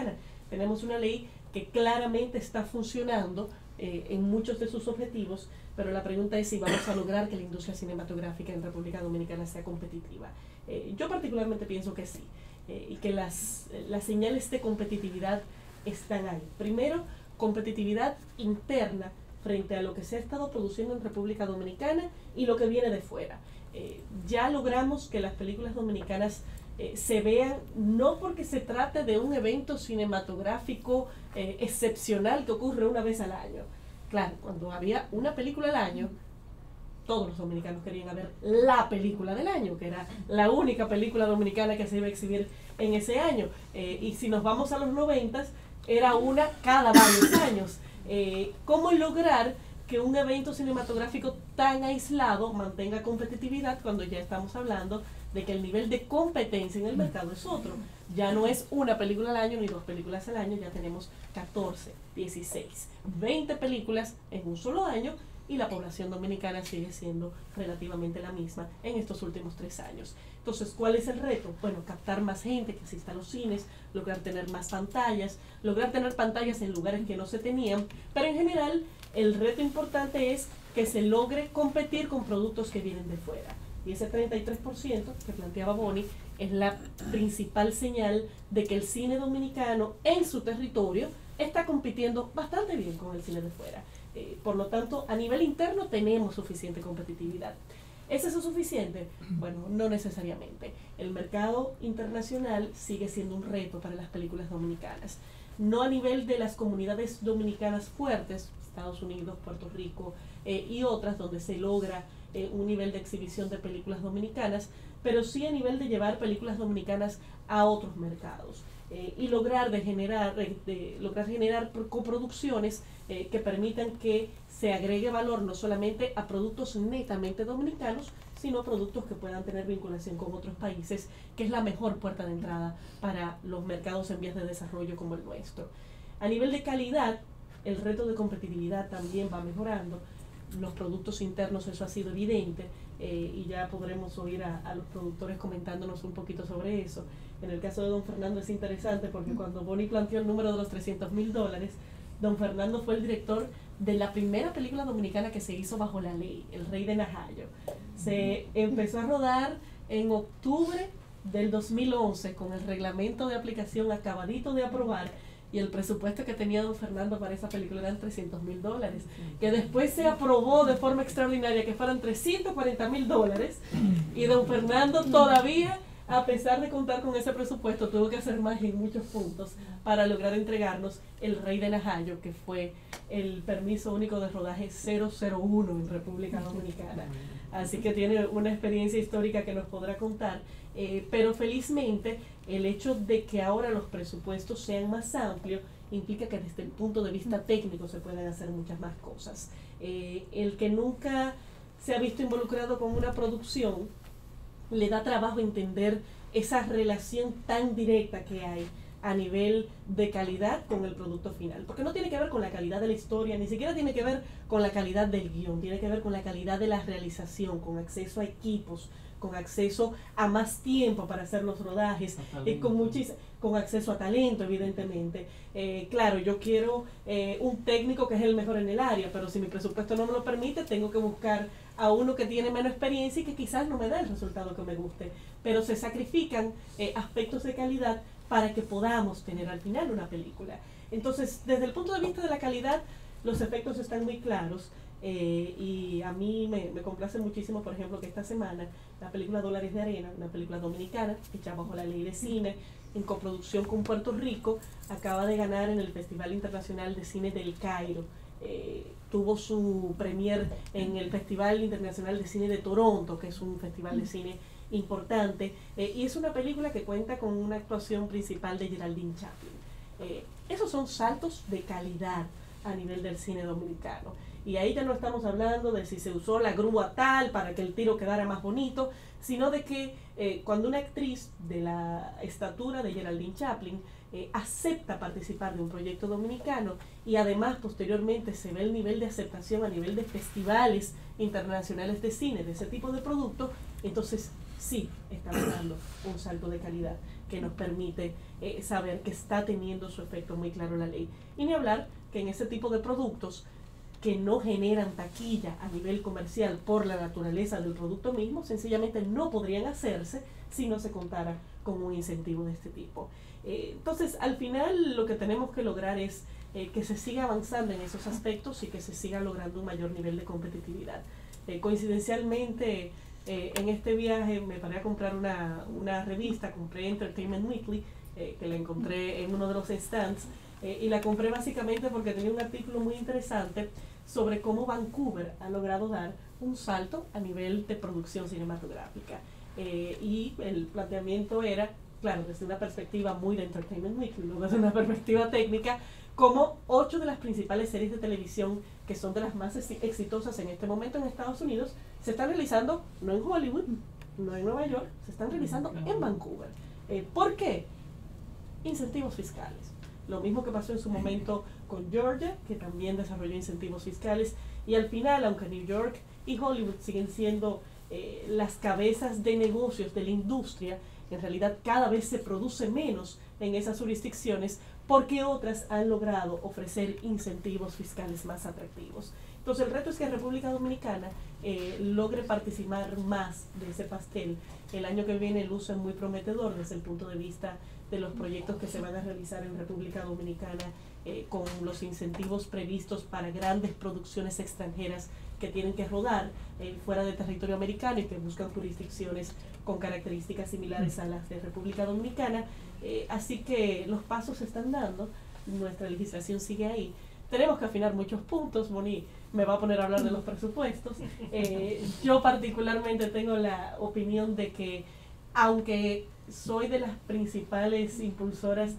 tenemos una ley que claramente está funcionando eh, en muchos de sus objetivos, pero la pregunta es si vamos a lograr que la industria cinematográfica en República Dominicana sea competitiva. Eh, yo particularmente pienso que sí, eh, y que las, las señales de competitividad están ahí. Primero, competitividad interna frente a lo que se ha estado produciendo en República Dominicana y lo que viene de fuera. Eh, ya logramos que las películas dominicanas eh, se vean, no porque se trate de un evento cinematográfico eh, excepcional que ocurre una vez al año. Claro, cuando había una película al año, todos los dominicanos querían ver la película del año, que era la única película dominicana que se iba a exhibir en ese año. Eh, y si nos vamos a los noventas, era una cada varios años. Eh, ¿Cómo lograr que un evento cinematográfico tan aislado mantenga competitividad cuando ya estamos hablando de que el nivel de competencia en el mercado es otro? Ya no es una película al año ni dos películas al año, ya tenemos catorce, dieciséis, veinte películas en un solo año, y la población dominicana sigue siendo relativamente la misma en estos últimos tres años. Entonces, ¿cuál es el reto? Bueno, captar más gente que asista a los cines, lograr tener más pantallas, lograr tener pantallas en lugares que no se tenían, pero en general el reto importante es que se logre competir con productos que vienen de fuera. Y ese treinta y tres por ciento que planteaba Boni es la principal señal de que el cine dominicano en su territorio está compitiendo bastante bien con el cine de fuera. Eh, por lo tanto, a nivel interno tenemos suficiente competitividad. ¿Es eso suficiente? Bueno, no necesariamente. El mercado internacional sigue siendo un reto para las películas dominicanas. No a nivel de las comunidades dominicanas fuertes, Estados Unidos, Puerto Rico eh, y otras, donde se logra eh, un nivel de exhibición de películas dominicanas, pero sí a nivel de llevar películas dominicanas a otros mercados. Eh, y lograr, de generar, de lograr generar coproducciones eh, que permitan que se agregue valor no solamente a productos netamente dominicanos, sino a productos que puedan tener vinculación con otros países, que es la mejor puerta de entrada para los mercados en vías de desarrollo como el nuestro. A nivel de calidad, el reto de competitividad también va mejorando. Los productos internos, eso ha sido evidente, eh, y ya podremos oír a, a los productores comentándonos un poquito sobre eso. En el caso de don Fernando es interesante porque cuando Boni planteó el número de los trescientos mil dólares, don Fernando fue el director de la primera película dominicana que se hizo bajo la ley, El Rey de Najayo. Se empezó a rodar en octubre del dos mil once con el reglamento de aplicación acabadito de aprobar, y el presupuesto que tenía don Fernando para esa película eran trescientos mil dólares, que después se aprobó de forma extraordinaria que fueran trescientos cuarenta mil dólares, y don Fernando todavía, a pesar de contar con ese presupuesto, tuvo que hacer más en muchos puntos para lograr entregarnos El Rey de Najayo, que fue el permiso único de rodaje cero cero uno en República Dominicana. Así que tiene una experiencia histórica que nos podrá contar, eh, pero felizmente el hecho de que ahora los presupuestos sean más amplios implica que desde el punto de vista técnico se pueden hacer muchas más cosas. Eh, el que nunca se ha visto involucrado con una producción le da trabajo entender esa relación tan directa que hay a nivel de calidad con el producto final, porque no tiene que ver con la calidad de la historia, ni siquiera tiene que ver con la calidad del guión, tiene que ver con la calidad de la realización, con acceso a equipos, con acceso a más tiempo para hacer los rodajes, eh, con, muchis, con acceso a talento, evidentemente. Eh, claro, yo quiero eh, un técnico que es el mejor en el área, pero si mi presupuesto no me lo permite, tengo que buscar a uno que tiene menos experiencia y que quizás no me da el resultado que me guste, pero se sacrifican eh, aspectos de calidad para que podamos tener al final una película. Entonces, desde el punto de vista de la calidad, los efectos están muy claros, eh, y a mí me, me complace muchísimo, por ejemplo, que esta semana la película Dólares de Arena, una película dominicana hecha bajo la ley de cine, en coproducción con Puerto Rico, acaba de ganar en el Festival Internacional de Cine del Cairo. Eh, tuvo su premier en el Festival Internacional de Cine de Toronto, que es un festival de cine importante, eh, y es una película que cuenta con una actuación principal de Geraldine Chaplin. Eh, esos son saltos de calidad a nivel del cine dominicano, y ahí ya no estamos hablando de si se usó la grúa tal para que el tiro quedara más bonito, sino de que eh, cuando una actriz de la estatura de Geraldine Chaplin eh, acepta participar de un proyecto dominicano, y además posteriormente se ve el nivel de aceptación a nivel de festivales internacionales de cine de ese tipo de producto, entonces sí estamos dando un salto de calidad. que nos permite eh, saber que está teniendo su efecto muy claro la ley. Y ni hablar que en ese tipo de productos que no generan taquilla a nivel comercial por la naturaleza del producto mismo, sencillamente no podrían hacerse si no se contara con un incentivo de este tipo. Eh, entonces, al final lo que tenemos que lograr es eh, que se siga avanzando en esos aspectos y que se siga logrando un mayor nivel de competitividad. Eh, coincidencialmente, eh, en este viaje me paré a comprar una, una revista, compré Entertainment Weekly, eh, que la encontré en uno de los stands, eh, y la compré básicamente porque tenía un artículo muy interesante sobre cómo Vancouver ha logrado dar un salto a nivel de producción cinematográfica. Eh, y el planteamiento era, claro, desde una perspectiva muy de Entertainment Weekly, no desde una perspectiva técnica, como ocho de las principales series de televisión que son de las más exitosas en este momento en Estados Unidos se están realizando no en Hollywood, no en Nueva York, se están realizando en Vancouver. Eh, ¿Por qué? Incentivos fiscales. Lo mismo que pasó en su momento con Georgia, que también desarrolló incentivos fiscales, y al final, aunque New York y Hollywood siguen siendo eh, las cabezas de negocios de la industria, en realidad cada vez se produce menos en esas jurisdicciones porque otras han logrado ofrecer incentivos fiscales más atractivos. Entonces el reto es que República Dominicana eh, logre participar más de ese pastel. El año que viene el uso es muy prometedor desde el punto de vista de los proyectos que se van a realizar en República Dominicana eh, con los incentivos previstos para grandes producciones extranjeras que tienen que rodar eh, fuera del territorio americano y que buscan jurisdicciones con características similares a las de República Dominicana. Eh, así que los pasos se están dando, nuestra legislación sigue ahí. Tenemos que afinar muchos puntos. Boni me va a poner a hablar de los presupuestos. Eh, yo particularmente tengo la opinión de que, aunque soy de las principales impulsoras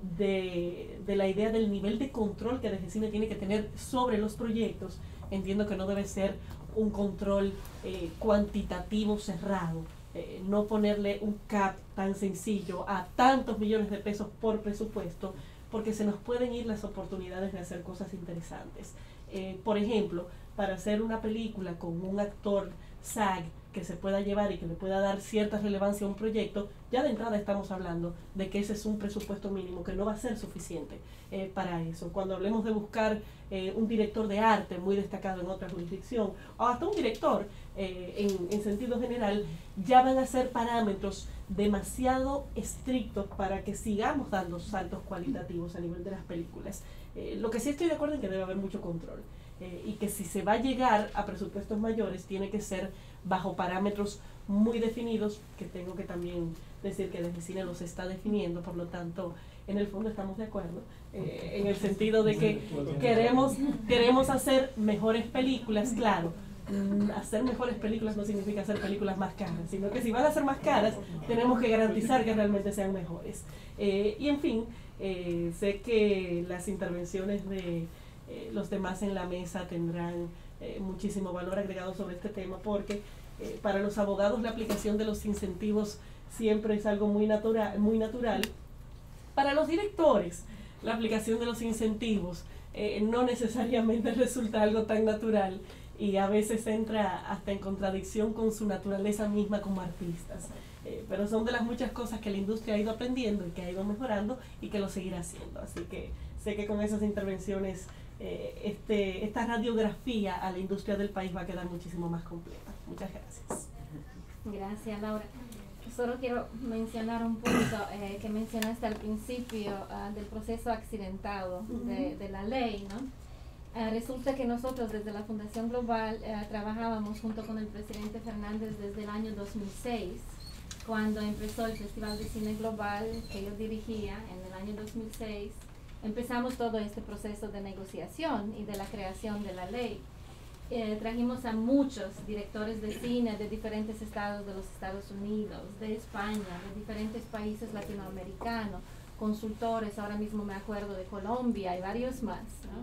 de, de la idea del nivel de control que DGCINE tiene que tener sobre los proyectos, entiendo que no debe ser un control eh, cuantitativo cerrado. Eh, no ponerle un cap tan sencillo a tantos millones de pesos por presupuesto, porque se nos pueden ir las oportunidades de hacer cosas interesantes. Eh, por ejemplo, para hacer una película con un actor S A G que se pueda llevar y que le pueda dar cierta relevancia a un proyecto, ya de entrada estamos hablando de que ese es un presupuesto mínimo que no va a ser suficiente eh, para eso. Cuando hablemos de buscar eh, un director de arte muy destacado en otra jurisdicción, o hasta un director eh, en, en sentido general, ya van a ser parámetros demasiado estrictos para que sigamos dando saltos cualitativos a nivel de las películas. Eh, lo que sí estoy de acuerdo en que debe haber mucho control. Eh, y que si se va a llegar a presupuestos mayores tiene que ser bajo parámetros muy definidos, que tengo que también decir que DGCINE los está definiendo, por lo tanto en el fondo estamos de acuerdo eh, en el sentido de que queremos, queremos hacer mejores películas. Claro, hacer mejores películas no significa hacer películas más caras, sino que si van a ser más caras tenemos que garantizar que realmente sean mejores. Eh, y en fin, eh, sé que las intervenciones de Eh, los demás en la mesa tendrán eh, muchísimo valor agregado sobre este tema, porque eh, para los abogados la aplicación de los incentivos siempre es algo muy natural, muy natural. Para los directores la aplicación de los incentivos eh, no necesariamente resulta algo tan natural y a veces entra hasta en contradicción con su naturaleza misma como artistas. Eh, pero son de las muchas cosas que la industria ha ido aprendiendo y que ha ido mejorando y que lo seguirá haciendo. Así que sé que con esas intervenciones Eh, este, esta radiografía a la industria del país va a quedar muchísimo más completa. Muchas gracias. Gracias, Laura. Solo quiero mencionar un punto eh, que mencionaste al principio uh, del proceso accidentado de, de la ley, ¿no? Uh, resulta que nosotros desde la Fundación Global uh, trabajábamos junto con el presidente Fernández desde el año dos mil seis, cuando empezó el Festival de Cine Global que yo dirigía en el año dos mil seis. Empezamos todo este proceso de negociación y de la creación de la ley. Eh, trajimos a muchos directores de cine de diferentes estados de los Estados Unidos, de España, de diferentes países latinoamericanos, consultores, ahora mismo me acuerdo de Colombia y varios más, ¿no?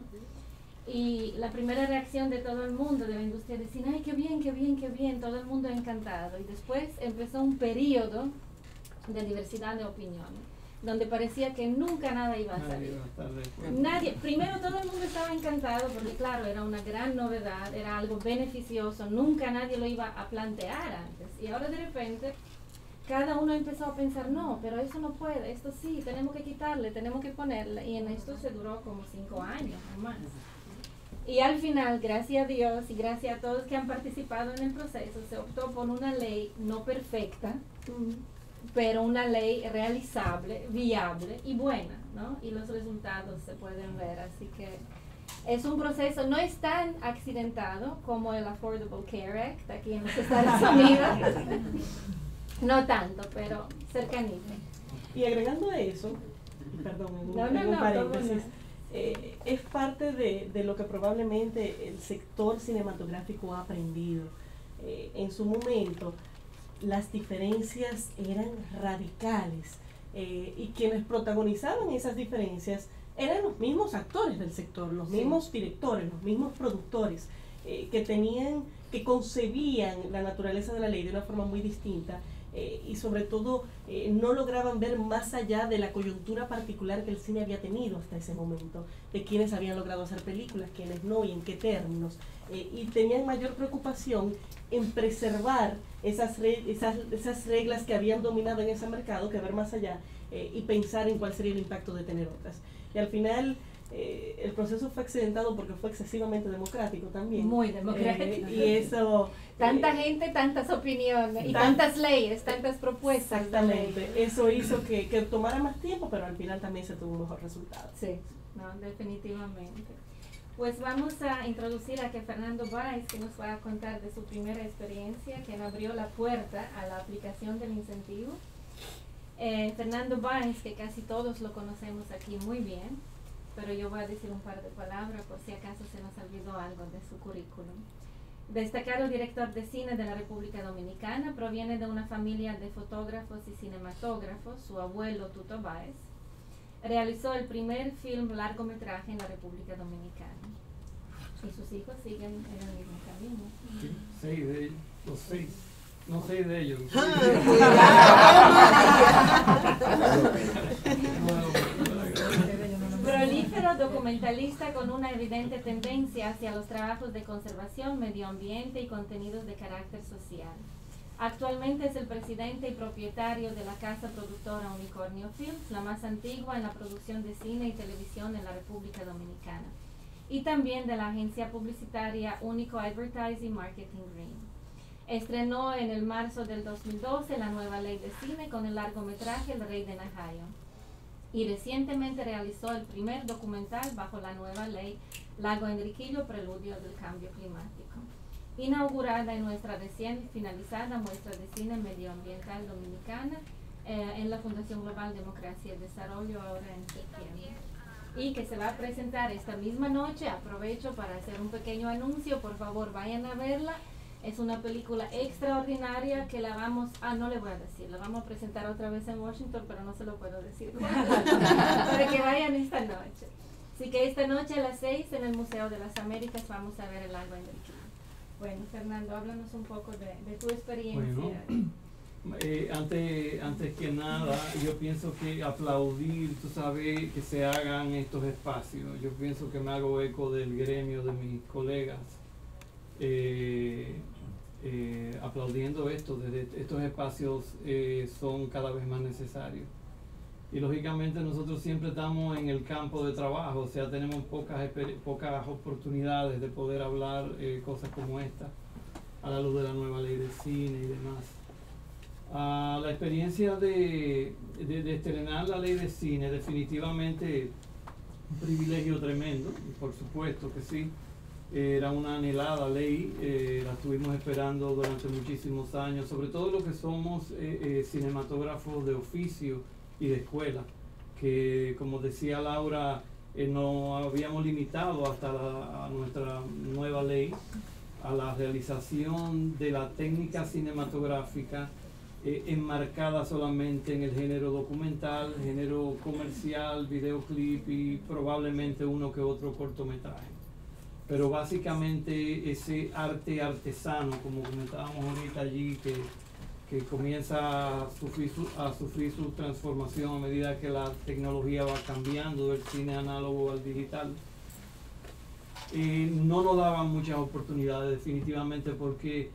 Y la primera reacción de todo el mundo, de la industria de cine, ¡ay, qué bien, qué bien, qué bien! Todo el mundo encantado. Y después empezó un periodo de diversidad de opiniones, donde parecía que nunca nada iba a salir. Nadie, primero todo el mundo estaba encantado porque claro, era una gran novedad, era algo beneficioso, nunca nadie lo iba a plantear antes. Y ahora de repente cada uno empezó a pensar, no, pero eso no puede, esto sí, tenemos que quitarle, tenemos que ponerle, y en esto se duró como cinco años o más. Y al final, gracias a Dios y gracias a todos que han participado en el proceso, se optó por una ley no perfecta, pero una ley realizable, viable y buena, ¿no? Y los resultados se pueden ver, así que es un proceso, no es tan accidentado como el Affordable Care Act aquí en los Estados Unidos, no tanto, pero cercanito. Y agregando a eso, perdón, en un, no, no, en un no, paréntesis, eh, es parte de, de lo que probablemente el sector cinematográfico ha aprendido. Eh, en su momento, las diferencias eran radicales eh, y quienes protagonizaban esas diferencias eran los mismos actores del sector, los mismos sí. directores, los mismos productores eh, que tenían, que concebían la naturaleza de la ley de una forma muy distinta eh, y sobre todo eh, no lograban ver más allá de la coyuntura particular que el cine había tenido hasta ese momento, de quienes habían logrado hacer películas, quienes no y en qué términos, eh, y tenían mayor preocupación en preservar esas, re esas, esas reglas que habían dominado en ese mercado que ver más allá eh, y pensar en cuál sería el impacto de tener otras. Y al final eh, el proceso fue accidentado porque fue excesivamente democrático también. Muy democrático. Eh, y eso... Tanta eh, gente, tantas opiniones, y tan, tantas leyes, tantas propuestas. Exactamente. Eso hizo que, que tomara más tiempo, pero al final también se tuvo un mejor resultado. Sí, no, definitivamente. Pues vamos a introducir a que Fernando Baéz, que nos va a contar de su primera experiencia, que abrió la puerta a la aplicación del incentivo. Eh, Fernando Baéz, que casi todos lo conocemos aquí muy bien, pero yo voy a decir un par de palabras por si acaso se nos olvidó algo de su currículum. Destacado director de cine de la República Dominicana, proviene de una familia de fotógrafos y cinematógrafos, su abuelo Tuto Baéz. Realizó el primer film largometraje en la República Dominicana. Y sus hijos siguen en el mismo camino. Sí, seis de ellos, los seis. No seis de ellos. Prolífero documentalista con una evidente tendencia hacia los trabajos de conservación, medio ambiente y contenidos de carácter social. Actualmente es el presidente y propietario de la casa productora Unicornio Films, la más antigua en la producción de cine y televisión en la República Dominicana, y también de la agencia publicitaria Único Advertising Marketing Green. Estrenó en el marzo del dos mil doce la nueva ley de cine con el largometraje El Rey de Najayo, y recientemente realizó el primer documental bajo la nueva ley Lago Enriquillo, Preludio del Cambio Climático, inaugurada en nuestra recién finalizada muestra de cine medioambiental dominicana eh, en la Fundación Global Democracia y Desarrollo ahora en septiembre, y que se va a presentar esta misma noche. Aprovecho para hacer un pequeño anuncio, por favor vayan a verla. Es una película extraordinaria que la vamos, ah no le voy a decir, la vamos a presentar otra vez en Washington, pero no se lo puedo decir para que vayan esta noche. Así que esta noche a las seis en el Museo de las Américas vamos a ver el Lago Enriquillo. Bueno, Fernando, háblanos un poco de, de tu experiencia. Bueno, eh, antes, antes que nada, yo pienso que aplaudir, tú sabes, que se hagan estos espacios. Yo pienso que me hago eco del gremio de mis colegas, eh, eh, aplaudiendo esto. Desde estos espacios eh, son cada vez más necesarios. Y lógicamente nosotros siempre estamos en el campo de trabajo, o sea, tenemos pocas, pocas oportunidades de poder hablar eh, cosas como esta, a la luz de la nueva ley de cine y demás. Uh, la experiencia de, de, de estrenar la ley de cine, definitivamente un privilegio tremendo, por supuesto que sí. Era una anhelada ley, eh, la estuvimos esperando durante muchísimos años, sobre todo los que somos eh, eh, cinematógrafos de oficio y de escuela, que como decía Laura, eh, no habíamos limitado hasta la, a nuestra nueva ley a la realización de la técnica cinematográfica eh, enmarcada solamente en el género documental, género comercial, videoclip y probablemente uno que otro cortometraje. Pero básicamente ese arte artesano, como comentábamos ahorita allí, que, que comienza a sufrir, su, a sufrir su transformación a medida que la tecnología va cambiando del cine análogo al digital, eh, no nos daban muchas oportunidades definitivamente, porque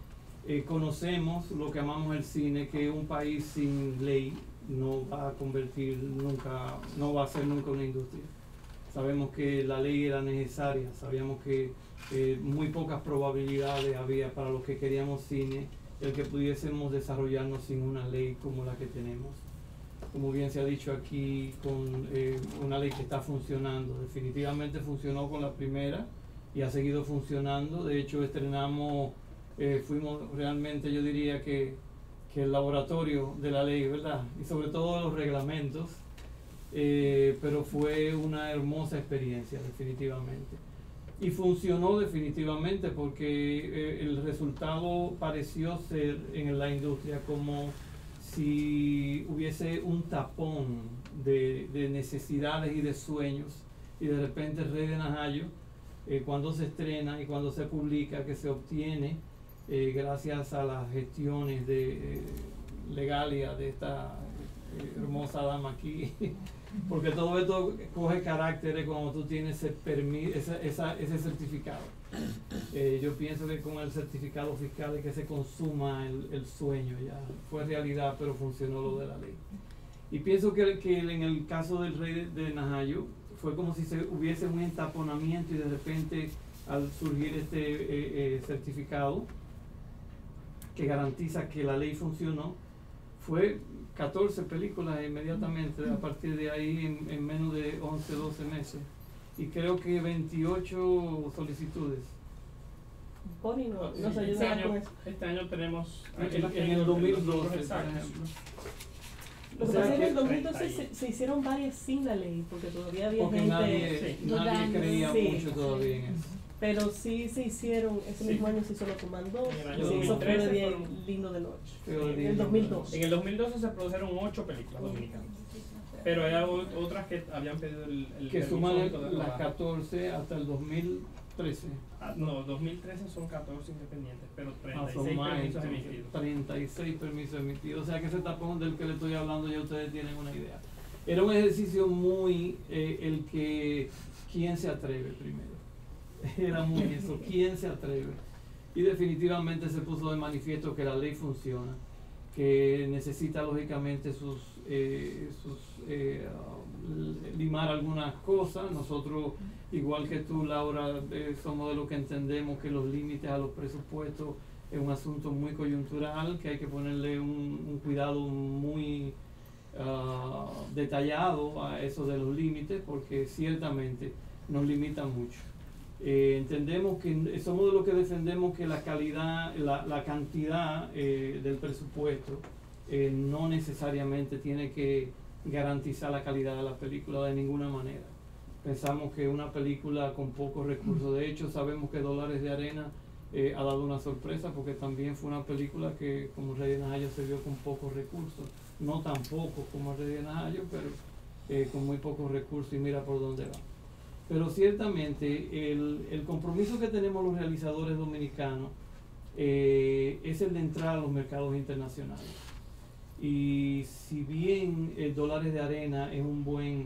eh, conocemos lo que amamos el cine, que un país sin ley no va a convertir nunca, no va a ser nunca una industria. Sabemos que la ley era necesaria, sabíamos que eh, muy pocas probabilidades había para los que queríamos cine el que pudiésemos desarrollarnos sin una ley como la que tenemos. Como bien se ha dicho aquí, con eh, una ley que está funcionando. Definitivamente funcionó con la primera y ha seguido funcionando. De hecho, estrenamos, eh, fuimos realmente, yo diría que, que el laboratorio de la ley, ¿verdad? Y sobre todo los reglamentos. Eh, pero fue una hermosa experiencia, definitivamente. Y funcionó definitivamente porque eh, el resultado pareció ser en la industria como si hubiese un tapón de, de necesidades y de sueños, y de repente Rey de Najayo, eh, cuando se estrena y cuando se publica, que se obtiene eh, gracias a las gestiones de eh, legalia de esta eh, hermosa dama aquí, porque todo esto coge carácter cuando tú tienes ese, permi esa, esa, ese certificado. Eh, yo pienso que con el certificado fiscal es que se consuma el, el sueño, ya fue realidad, pero funcionó lo de la ley. Y pienso que, que en el caso del Rey de, de Najayo fue como si se hubiese un entaponamiento y de repente al surgir este eh, eh, certificado que garantiza que la ley funcionó, fue catorce películas inmediatamente, a partir de ahí en, en menos de once, doce meses. Y creo que veintiocho solicitudes. Boni no, Sí, nos este, ayuda año, con eso. este año tenemos En, en el dos mil doce, por exactos. ejemplo. Lo O que sea pasa es que en que el dos mil doce se, se hicieron varias sin la ley, porque todavía había Porque gente, nadie, sí, nadie dudando. creía Sí. mucho todavía en eso. pero sí se hicieron, ese Sí. mismo año se hizo Los Comandos, En el y año se hizo dos mil trece Fue de Día fueron- Lindo de Noche, Feo de en Día el Lindo dos mil de doce. En el dos mil doce se produjeron ocho películas dominicanas, pero hay o- otras que habían pedido el, el Que permiso suman único de las rodaje. catorce hasta el dos mil trece. Ah, no, dos mil trece son catorce independientes, pero Ah, treinta y son seis más, permisos entonces, emitidos. treinta y seis permisos emitidos. O sea que ese tapón del que le estoy hablando ya ustedes tienen una idea. Era un ejercicio muy eh, el que quién se atreve primero. Era muy eso, quién se atreve. Y definitivamente se puso de manifiesto que la ley funciona, que necesita lógicamente sus, eh, sus eh, uh, limar algunas cosas. Nosotros, igual que tú, Laura, eh, somos de los que entendemos que los límites a los presupuestos es un asunto muy coyuntural, que hay que ponerle un, un cuidado muy uh, detallado a eso de los límites, porque ciertamente nos limitan mucho. Eh, entendemos que somos de los que defendemos que la calidad, la, la cantidad eh, del presupuesto eh, no necesariamente tiene que garantizar la calidad de la película de ninguna manera. Pensamos que una película con pocos recursos, de hecho sabemos que Dólares de Arena eh, ha dado una sorpresa, porque también fue una película que como Rey de Najayo se vio con pocos recursos, no tan pocos como Rey de Najayo, pero eh, con muy pocos recursos, y mira por dónde va. Pero ciertamente el, el compromiso que tenemos los realizadores dominicanos eh, es el de entrar a los mercados internacionales. Y si bien el Dólares de Arena es un buen,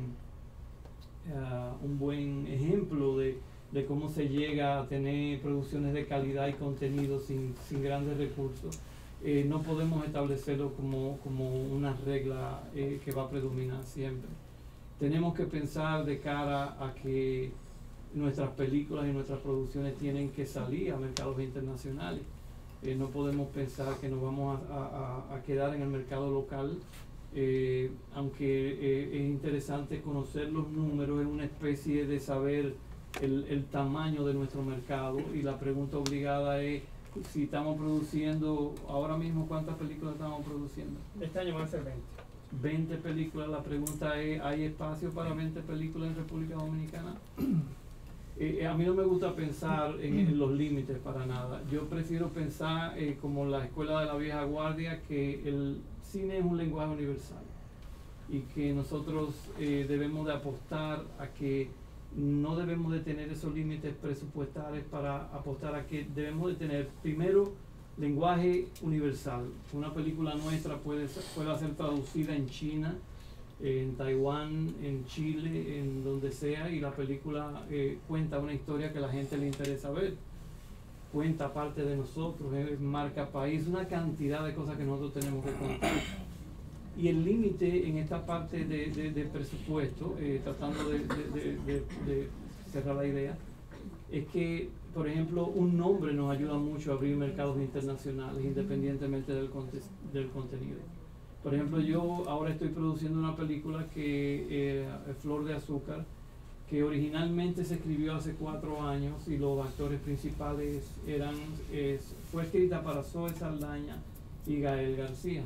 uh, un buen ejemplo de, de cómo se llega a tener producciones de calidad y contenido sin, sin grandes recursos, eh, no podemos establecerlo como, como una regla eh, que va a predominar siempre. Tenemos que pensar de cara a que nuestras películas y nuestras producciones tienen que salir a mercados internacionales. Eh, no podemos pensar que nos vamos a, a, a quedar en el mercado local, eh, aunque eh, es interesante conocer los números, es una especie de saber el, el tamaño de nuestro mercado, y la pregunta obligada es si estamos produciendo, ahora mismo, ¿cuántas películas estamos produciendo? Este año van a ser veinte. veinte películas. La pregunta es, ¿hay espacio para veinte películas en República Dominicana? Eh, a mí no me gusta pensar en, en los límites para nada. Yo prefiero pensar eh, como la escuela de la vieja guardia, que el cine es un lenguaje universal y que nosotros eh, debemos de apostar a que no debemos de tener esos límites presupuestales, para apostar a que debemos de tener primero lenguaje universal. Una película nuestra puede ser, puede ser traducida en China, en Taiwán, en Chile, en donde sea, y la película eh, cuenta una historia que a la gente le interesa ver. cuenta parte de nosotros, es marca país, una cantidad de cosas que nosotros tenemos que contar. Y el límite en esta parte de, de, de presupuesto, eh, tratando de, de, de, de, de cerrar la idea, es que, por ejemplo, un nombre nos ayuda mucho a abrir mercados internacionales independientemente del, conte del contenido. Por ejemplo, yo ahora estoy produciendo una película que eh, Flor de Azúcar, que originalmente se escribió hace cuatro años y los actores principales eran, es, fue escrita para Zoe Saldaña y Gael García.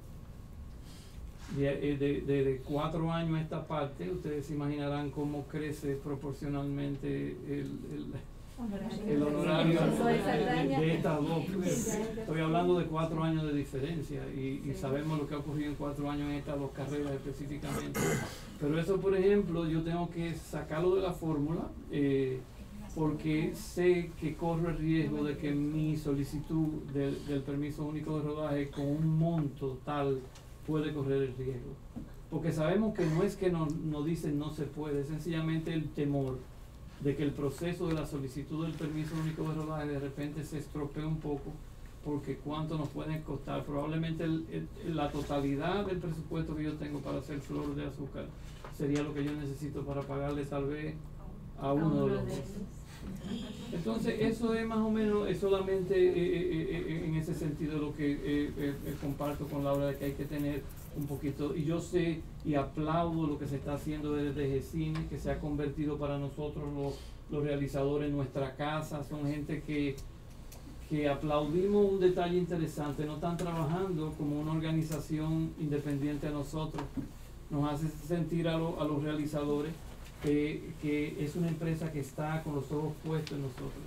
De, de, de, de cuatro años a esta parte, ustedes se imaginarán cómo crece proporcionalmente el, el, el honorario de, de estas dos. Estoy hablando de cuatro años de diferencia y, y sabemos lo que ha ocurrido en cuatro años en estas dos carreras específicamente. Pero eso, por ejemplo, yo tengo que sacarlo de la fórmula eh, porque sé que corro el riesgo de que mi solicitud del, del permiso único de rodaje con un monto tal puede correr el riesgo. Porque sabemos que no es que nos no dicen no se puede, es sencillamente el temor de que el proceso de la solicitud del permiso único de rodaje de repente se estropee un poco, porque cuánto nos pueden costar. Probablemente el, el, la totalidad del presupuesto que yo tengo para hacer Flor de Azúcar sería lo que yo necesito para pagarle tal vez a uno de los dos. Entonces eso es más o menos, es solamente eh, eh, eh, en ese sentido lo que eh, eh, comparto con Laura, de que hay que tener un poquito, y yo sé y aplaudo lo que se está haciendo desde D G C I N E, que se ha convertido para nosotros los, los realizadores en nuestra casa, son gente que, que aplaudimos un detalle interesante, no están trabajando como una organización independiente a nosotros, nos hace sentir a, lo, a los realizadores Que, que es una empresa que está con los ojos puestos en nosotros.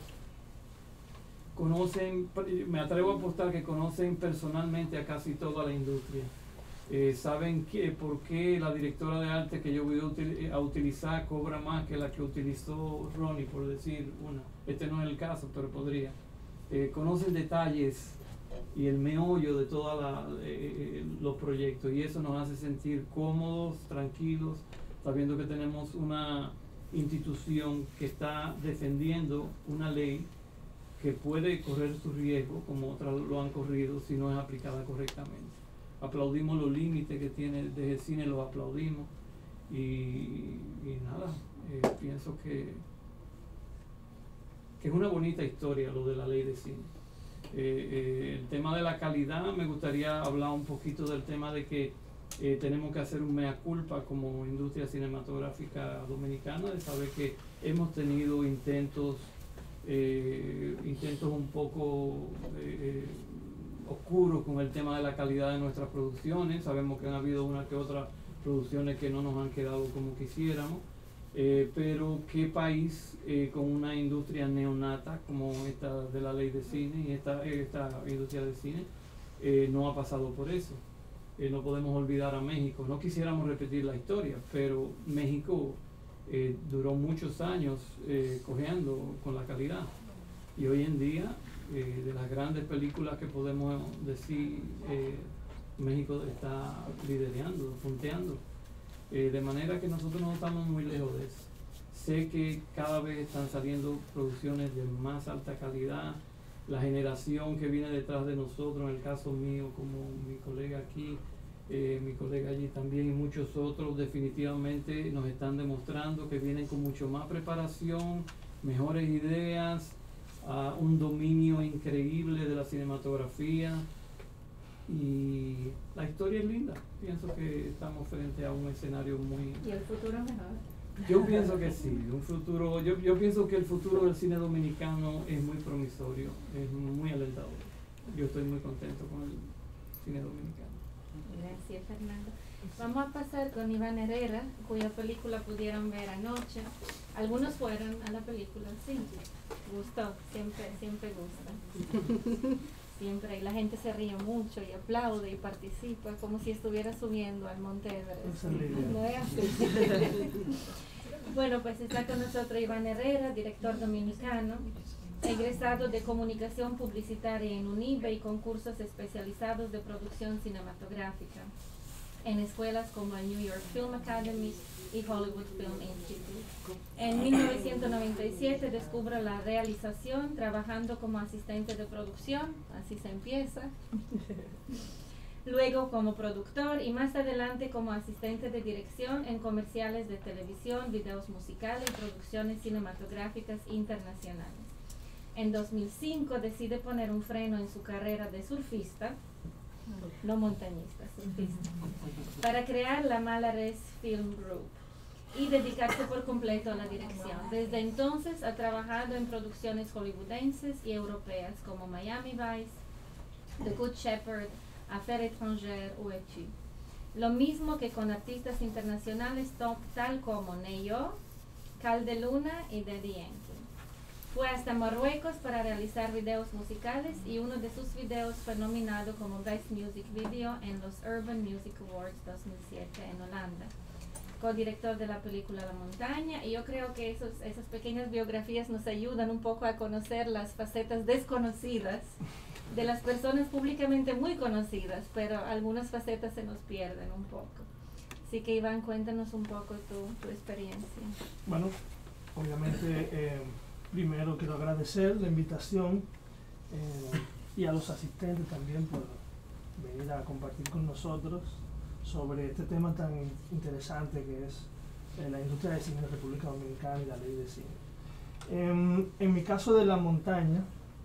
Conocen, me atrevo a apostar que conocen personalmente a casi toda la industria. Eh, saben que, por qué la directora de arte que yo voy a, util, a utilizar cobra más que la que utilizó Ronni, por decir una. Este no es el caso, pero podría. Eh, conocen detalles y el meollo de todos eh, los proyectos, y eso nos hace sentir cómodos, tranquilos, sabiendo que tenemos una institución que está defendiendo una ley que puede correr su riesgo, como otras lo han corrido, si no es aplicada correctamente. Aplaudimos los límites que tiene D G C I N E, los aplaudimos, y, y nada, eh, pienso que, que es una bonita historia lo de la ley de cine. Eh, eh, el tema de la calidad, me gustaría hablar un poquito del tema de que Eh, tenemos que hacer un mea culpa como industria cinematográfica dominicana, de saber que hemos tenido intentos eh, intentos un poco eh, oscuros con el tema de la calidad de nuestras producciones. Sabemos que han habido una que otra producciones que no nos han quedado como quisiéramos, eh, pero qué país eh, con una industria neonata como esta de la ley de cine y esta, esta industria de cine eh, no ha pasado por eso. Eh, no podemos olvidar a México. No quisiéramos repetir la historia, pero México eh, duró muchos años eh, cojeando con la calidad. Y hoy en día, eh, de las grandes películas que podemos decir, eh, México está liderando, punteando. Eh, de manera que nosotros no estamos muy lejos de eso. Sé que cada vez están saliendo producciones de más alta calidad. La generación que viene detrás de nosotros, en el caso mío, como mi colega aquí, eh, mi colega allí también, y muchos otros, definitivamente nos están demostrando que vienen con mucho más preparación, mejores ideas, uh, un dominio increíble de la cinematografía, y la historia es linda. Pienso que estamos frente a un escenario muy... ¿Y el futuro mejor? Yo pienso que sí, un futuro, yo, yo pienso que el futuro del cine dominicano es muy promisorio, es muy alentador. Yo estoy muy contento con el cine dominicano. Gracias, Fernando. Vamos a pasar con Iván Herrera, cuya película pudieron ver anoche. Algunos fueron a la película, sí, gustó, siempre, siempre gusta. Siempre, y la gente se ríe mucho y aplaude y participa como si estuviera subiendo al Monte Everest. ¿No es así? Bueno, pues está con nosotros Iván Herrera, director dominicano, egresado de Comunicación Publicitaria en UNIBE y concursos especializados de producción cinematográfica. en escuelas como el New York Film Academy y Hollywood Film Institute. En mil novecientos noventa y siete descubre la realización trabajando como asistente de producción, así se empieza. Luego como productor y más adelante como asistente de dirección en comerciales de televisión, videos musicales y producciones cinematográficas internacionales. En dos mil cinco decide poner un freno en su carrera de surfista, no montañista, surfista, para crear la Malares Film Group y dedicarse por completo a la dirección. Desde entonces ha trabajado en producciones hollywoodenses y europeas como Miami Vice, The Good Shepherd, Affaires étrangères o Etu. Lo mismo que con artistas internacionales tal como Neyo, Cal de Luna y Daddy Yankee. Fue hasta Marruecos para realizar videos musicales y uno de sus videos fue nominado como Best Music Video en los Urban Music Awards dos mil siete en Holanda. Co-director de la película La Montaña, y yo creo que esos, esas pequeñas biografías nos ayudan un poco a conocer las facetas desconocidas de las personas públicamente muy conocidas, pero algunas facetas se nos pierden un poco. Así que Iván, cuéntanos un poco tu, tu experiencia. Bueno, obviamente eh, primero quiero agradecer la invitación eh, y a los asistentes también por venir a compartir con nosotros sobre este tema tan interesante que es eh, la industria del cine en la República Dominicana y la ley de cine. Eh, en mi caso de La Montaña,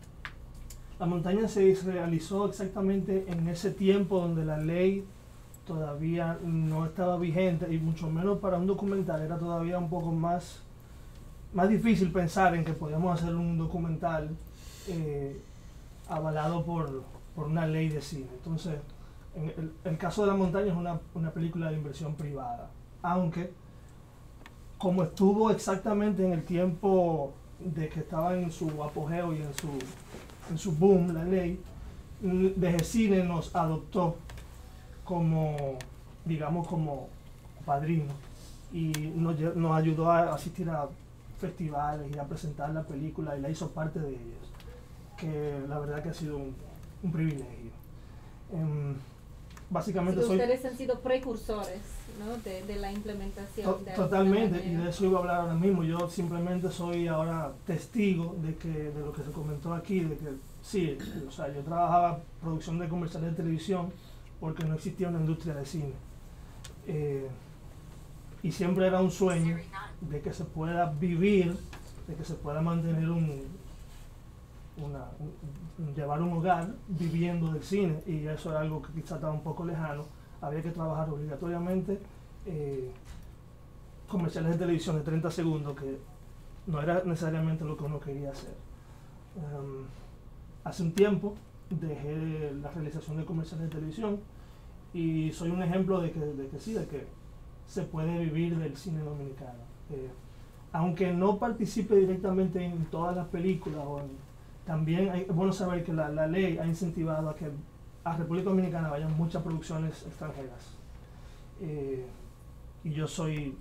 La Montaña se realizó exactamente en ese tiempo donde la ley todavía no estaba vigente y mucho menos para un documental era todavía un poco más, más difícil pensar en que podíamos hacer un documental eh, avalado por, por una ley de cine. Entonces, en el, el caso de La Montaña es una, una película de inversión privada, aunque como estuvo exactamente en el tiempo de que estaba en su apogeo y en su, en su boom la ley, D G C I N E nos adoptó como, digamos, como padrino y nos, nos ayudó a asistir a festivales y a presentar la película y la hizo parte de ellos, que la verdad que ha sido un, un privilegio. Um, Básicamente sí, soy, ustedes han sido precursores, ¿no? de, de la implementación. To, de totalmente, y de eso iba a hablar ahora mismo. Yo simplemente soy ahora testigo de que de lo que se comentó aquí, de que sí, o sea, yo trabajaba producción de comerciales de televisión porque no existía una industria de cine. Eh, y siempre era un sueño de que se pueda vivir, de que se pueda mantener un... Una, un, llevar un hogar viviendo del cine, y eso era algo que quizá estaba un poco lejano. Había que trabajar obligatoriamente eh, comerciales de televisión de treinta segundos, que no era necesariamente lo que uno quería hacer. Um, hace un tiempo dejé la realización de comerciales de televisión y soy un ejemplo de que, de que sí, de que se puede vivir del cine dominicano. Eh, aunque no participe directamente en todas las películas o en, también hay, es bueno saber que la, la ley ha incentivado a que a República Dominicana vayan muchas producciones extranjeras. Eh, y yo soy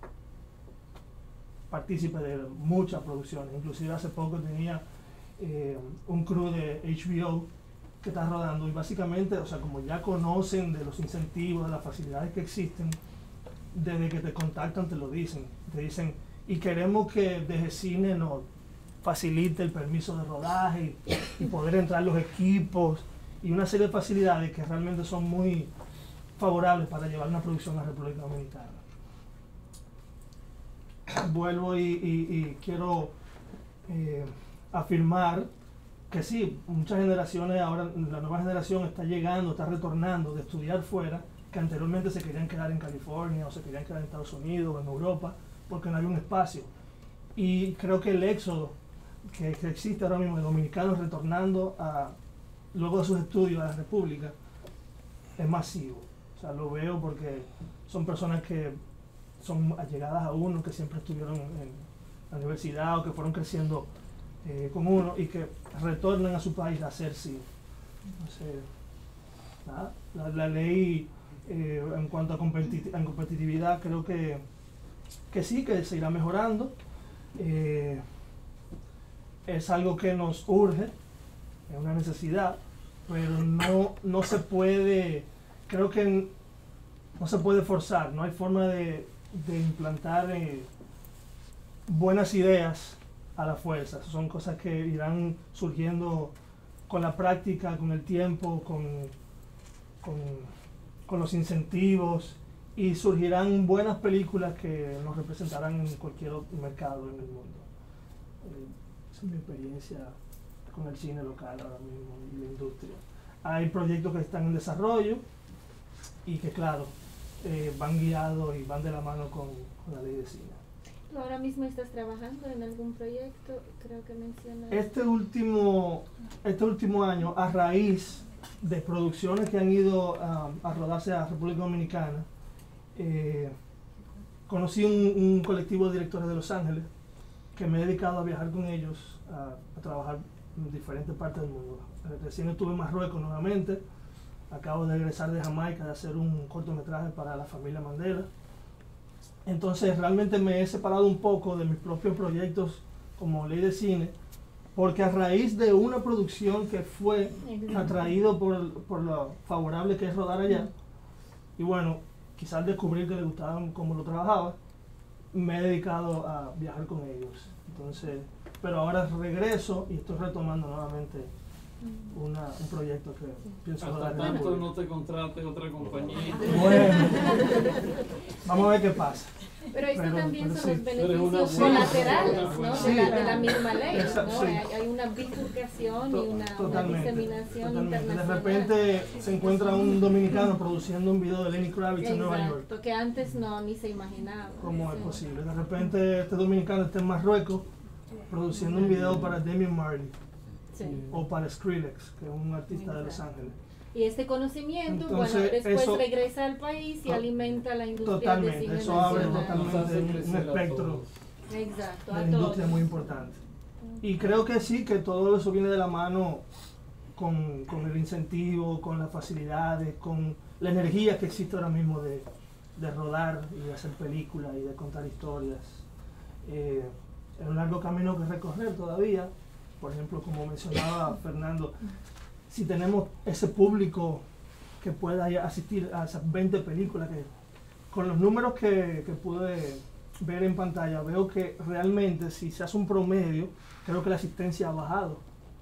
partícipe de muchas producciones. Inclusive hace poco tenía eh, un crew de H B O que está rodando y básicamente, o sea, como ya conocen de los incentivos, de las facilidades que existen, desde que te contactan te lo dicen. Te dicen, y queremos que D G C I N E nos facilite el permiso de rodaje y, y poder entrar los equipos y una serie de facilidades que realmente son muy favorables para llevar una producción a la República Dominicana. Vuelvo y, y, y quiero eh, afirmar que sí, muchas generaciones, ahora la nueva generación está llegando, está retornando de estudiar fuera, que anteriormente se querían quedar en California o se querían quedar en Estados Unidos o en Europa porque no había un espacio. Y creo que el éxodo que, que existe ahora mismo de dominicanos retornando a, luego de sus estudios a la República es masivo. O sea, lo veo porque son personas que son allegadas a uno, que siempre estuvieron en la universidad o que fueron creciendo eh, con uno y que retornan a su país a hacer cine. Entonces, nada, la, la ley eh, en cuanto a, competi a competitividad creo que, que sí, que se irá mejorando. Eh, es algo que nos urge, es una necesidad, pero no, no se puede, creo que en, no se puede forzar, no hay forma de, de implantar eh, buenas ideas a la fuerza. Son cosas que irán surgiendo con la práctica, con el tiempo, con, con, con los incentivos, y surgirán buenas películas que nos representarán en cualquier otro mercado en el mundo. Eh, esa es mi experiencia con el cine local ahora mismo y la industria. Hay proyectos que están en desarrollo y que, claro, eh, van guiados y van de la mano con, con la ley de cine. ¿Ahora mismo estás trabajando en algún proyecto? Creo que mencionaste. Este último, este último año, a raíz de producciones que han ido um, a rodarse a República Dominicana, eh, conocí un, un colectivo de directores de Los Ángeles que me he dedicado a viajar con ellos, a, a trabajar en diferentes partes del mundo. Recién estuve en Marruecos nuevamente, acabo de regresar de Jamaica de hacer un cortometraje para la familia Mandela. Entonces realmente me he separado un poco de mis propios proyectos como ley de cine, porque a raíz de una producción que fue atraído por, por lo favorable que es rodar allá, y bueno, quizás al descubrir que le gustaban cómo lo trabajaba, me he dedicado a viajar con ellos. Entonces, pero ahora regreso y estoy retomando nuevamente una, un proyecto que pienso rodar. Hasta tanto no te contrate otra compañía. Bueno, vamos a ver qué pasa. Pero esto Pero- también pero son sí. los Pero beneficios una- colaterales, sí, ¿no? una- De, la, sí. de la misma ley, Exacto, ¿no? sí. Hay, hay una bifurcación y una, una Totalmente, diseminación totalmente. De internacional. repente se encuentra un dominicano produciendo un video de Lenny Kravitz en Nueva York. Exacto, que antes no ni se imaginaba. ¿Cómo Sí. es posible? De repente este dominicano está en Marruecos produciendo un video para Damian Marley Sí. o para Skrillex, que es un artista de Los Ángeles. Y este conocimiento, Entonces, bueno, después eso- regresa al país y to- alimenta la industria de Totalmente, cine eso abre nacional. totalmente Nos hace un, un crecer a espectro todos. Exacto, de a la industria todos. muy importante. Y creo que sí, que todo eso viene de la mano con, con el incentivo, con las facilidades, con la energía que existe ahora mismo de, de rodar y de hacer películas y de contar historias. Eh, es un largo camino que recorrer todavía. Por ejemplo, como mencionaba Fernando, si tenemos ese público que pueda ya asistir a esas veinte películas, que con los números que, que pude ver en pantalla, veo que realmente si se hace un promedio, creo que la asistencia ha bajado.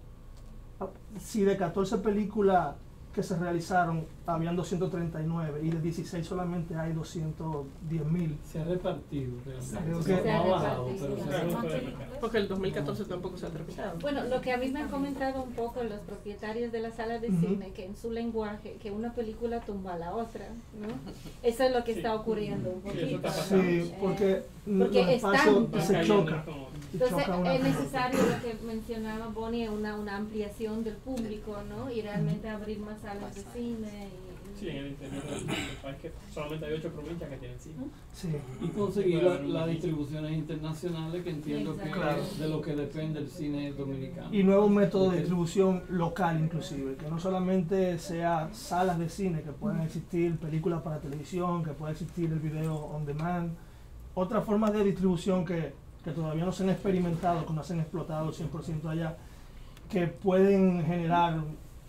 Si de catorce películas que se realizaron, habían doscientos treinta y nueve y de dieciséis solamente hay doscientos diez mil. Se ha repartido realmente. Creo No que- Se ha ha bajado, repartido. pero se Claro, ha puede- Porque el dos mil catorce tampoco se ha terminado. Bueno, lo que a mí me han comentado un poco los propietarios de la sala de Ujú. cine, que en su lenguaje, que una película tumba a la otra, ¿no? Eso es lo que Sí. está ocurriendo un Sí, eso poquito. está pasando. Sí, Eh, porque, porque los es espacios tanto. se Cayendo, chocan. es como- y Entonces choca una es con otra. necesario lo que mencionaba Boni, una, una ampliación del público, ¿no? Y realmente abrir más salas de cine. Y, Sí, en el interior del, del país, que solamente hay ocho provincias que tienen cine. Sí. Y conseguir la- las distribuciones internacionales, que entiendo que Exacto. es de lo que depende el cine dominicano. Y nuevos métodos de Porque- distribución local inclusive, que no solamente sea salas de cine, que puedan existir películas para televisión, que pueda existir el video on demand, otras formas de distribución que, que todavía no se han experimentado, que no se han explotado cien por ciento allá, que pueden generar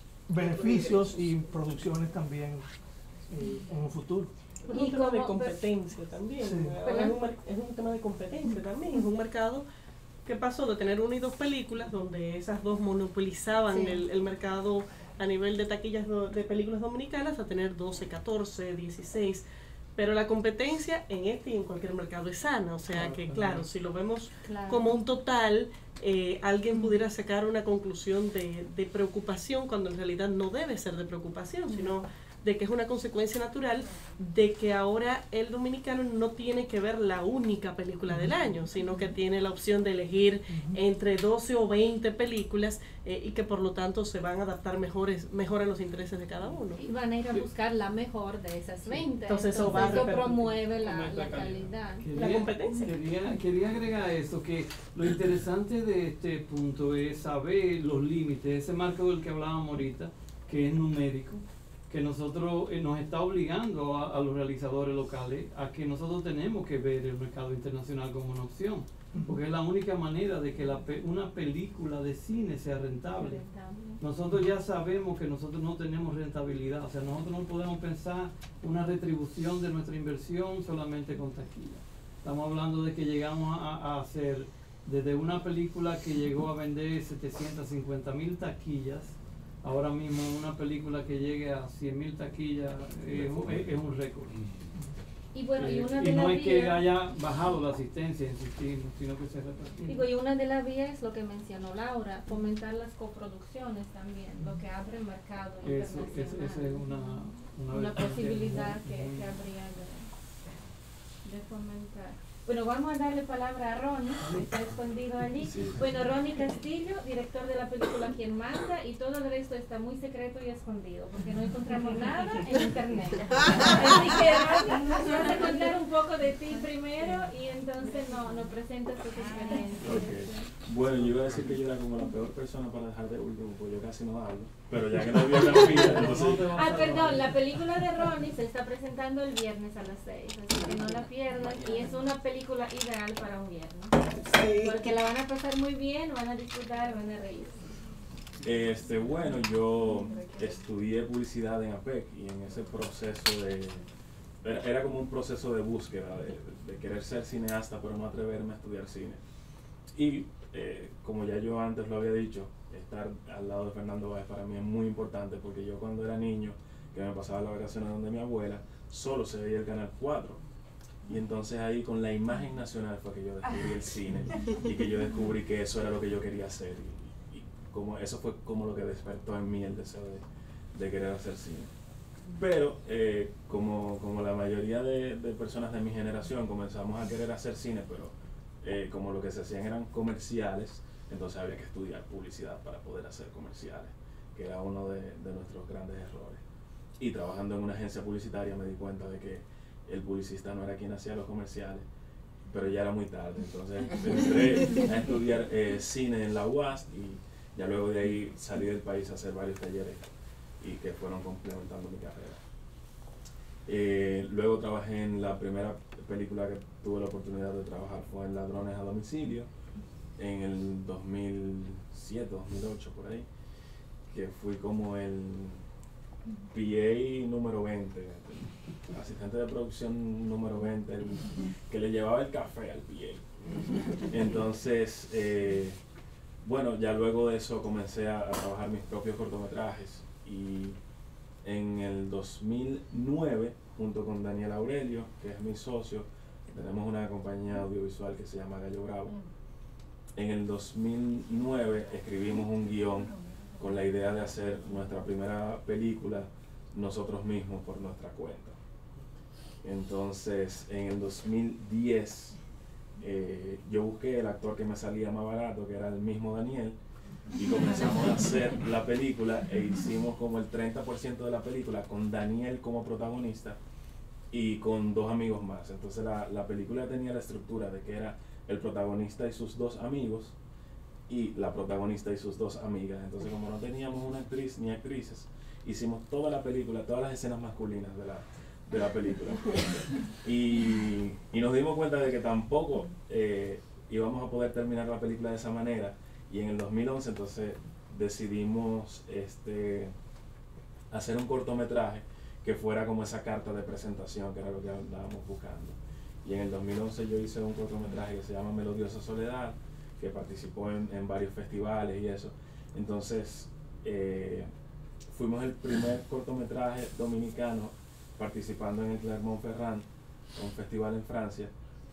beneficios y producciones también eh, en un futuro. Es Y un tema de como- competencia también. Sí. Ahora es, un, mer- es un tema de competencia también. Es un mercado que pasó de tener una y dos películas, donde esas dos monopolizaban Sí. el, el mercado a nivel de taquillas do- de películas dominicanas, a tener doce, catorce, dieciséis. Pero la competencia en este y en cualquier mercado es sana. O sea Claro, que, claro. claro, si lo vemos claro. como un total, eh, alguien pudiera sacar una conclusión de, de preocupación cuando en realidad no debe ser de preocupación, sino de que es una consecuencia natural de que ahora el dominicano no tiene que ver la única película del año, sino que tiene la opción de elegir entre doce o veinte películas eh, y que por lo tanto se van a adaptar mejores, mejor a los intereses de cada uno. Y van a ir a buscar la mejor de esas veinte. Entonces, eso va a repercutir. promueve la, Aumenta la la calidad. calidad. Quería- La competencia. Quería, quería agregar esto, que lo interesante de este punto es saber los límites, ese marco del que hablábamos ahorita, que es numérico, que nosotros eh, nos está obligando a, a los realizadores locales a que nosotros tenemos que ver el mercado internacional como una opción. porque es la única manera de que la pe una película de cine sea rentable. Rentable. Nosotros ya sabemos que nosotros no tenemos rentabilidad, o sea, nosotros no podemos pensar una retribución de nuestra inversión solamente con taquilla. Estamos hablando de que llegamos a, a hacer desde una película que llegó a vender setecientas cincuenta mil taquillas, ahora mismo una película que llegue a cien mil taquillas eh, es, es un récord. Y bueno, y Eh, una y de no las es que vías, haya bajado la asistencia, insistimos, sino que se repartió. digo, y una de las vías es lo que mencionó Laura, fomentar las coproducciones también, lo que abre mercado Eso, internacional. es, esa es una, una, una vertiente posibilidad muy- que, muy- que habría de, de fomentar. Bueno, vamos a darle palabra a Ronni, que está escondido allí. Sí. Bueno, Ronni Castillo, director de la película Quien Manda, y todo el resto está muy secreto y escondido, porque no encontramos nada en internet. Así que Ronni, nos vas a contar un poco de ti primero y entonces no, nos presentas tus experiencias. Ok. Bueno, yo iba a decir que yo era como la peor persona para dejar de último, porque yo casi no hablo. Pero ya que no vio la fila, entonces. Ah, perdón, la película de Ronni se está presentando el viernes a las seis, así que no la pierdan, y es una película ideal para un viernes. Porque la van a pasar muy bien, van a disfrutar, van a reír. Este, bueno, yo estudié publicidad en A P E C y en ese proceso de. Era, era como un proceso de búsqueda, de, de querer ser cineasta, pero no atreverme a estudiar cine. Y eh, como ya yo antes lo había dicho, estar al lado de Fernando Baéz para mí es muy importante, porque yo cuando era niño, que me pasaba las vacaciones donde mi abuela, solo se veía el Canal cuatro. Y entonces ahí con la imagen nacional fue que yo descubrí el cine y que yo descubrí que eso era lo que yo quería hacer. Y, y como eso fue como lo que despertó en mí el deseo de, de querer hacer cine. Pero eh, como, como la mayoría de, de personas de mi generación comenzamos a querer hacer cine, pero eh, como lo que se hacían eran comerciales, entonces había que estudiar publicidad para poder hacer comerciales, que era uno de, de nuestros grandes errores. Y trabajando en una agencia publicitaria me di cuenta de que el publicista no era quien hacía los comerciales, pero ya era muy tarde, entonces entré a estudiar eh, cine en la U A S y ya luego de ahí salí del país a hacer varios talleres y que fueron complementando mi carrera. Eh, luego trabajé en la primera película que tuve la oportunidad de trabajar, fue en Ladrones a Domicilio, en el dos mil siete, dos mil ocho por ahí, que fui como el P A número veinte, el asistente de producción número veinte, el que le llevaba el café al P A. Entonces, eh, bueno, ya luego de eso comencé a, a trabajar mis propios cortometrajes y en el dos mil nueve, junto con Daniel Aurelio, que es mi socio, tenemos una compañía audiovisual que se llama Gallo Bravo. En el dos mil nueve escribimos un guión con la idea de hacer nuestra primera película nosotros mismos por nuestra cuenta. Entonces, en el dos mil diez, eh, yo busqué el actor que me salía más barato, que era el mismo Daniel, y comenzamos a hacer la película e hicimos como el treinta por ciento de la película con Daniel como protagonista y con dos amigos más. Entonces la, la película tenía la estructura de que era el protagonista y sus dos amigos y la protagonista y sus dos amigas. Entonces, como no teníamos una actriz ni actrices, hicimos toda la película, todas las escenas masculinas de la, de la película. Y, y nos dimos cuenta de que tampoco eh, íbamos a poder terminar la película de esa manera. Y en el dos mil once entonces decidimos este, hacer un cortometraje que fuera como esa carta de presentación, que era lo que andábamos buscando. Y en el dos mil once yo hice un cortometraje que se llama Melodiosa Soledad, que participó en, en varios festivales y eso. Entonces, eh, fuimos el primer cortometraje dominicano participando en el Clermont-Ferrand, un festival en Francia,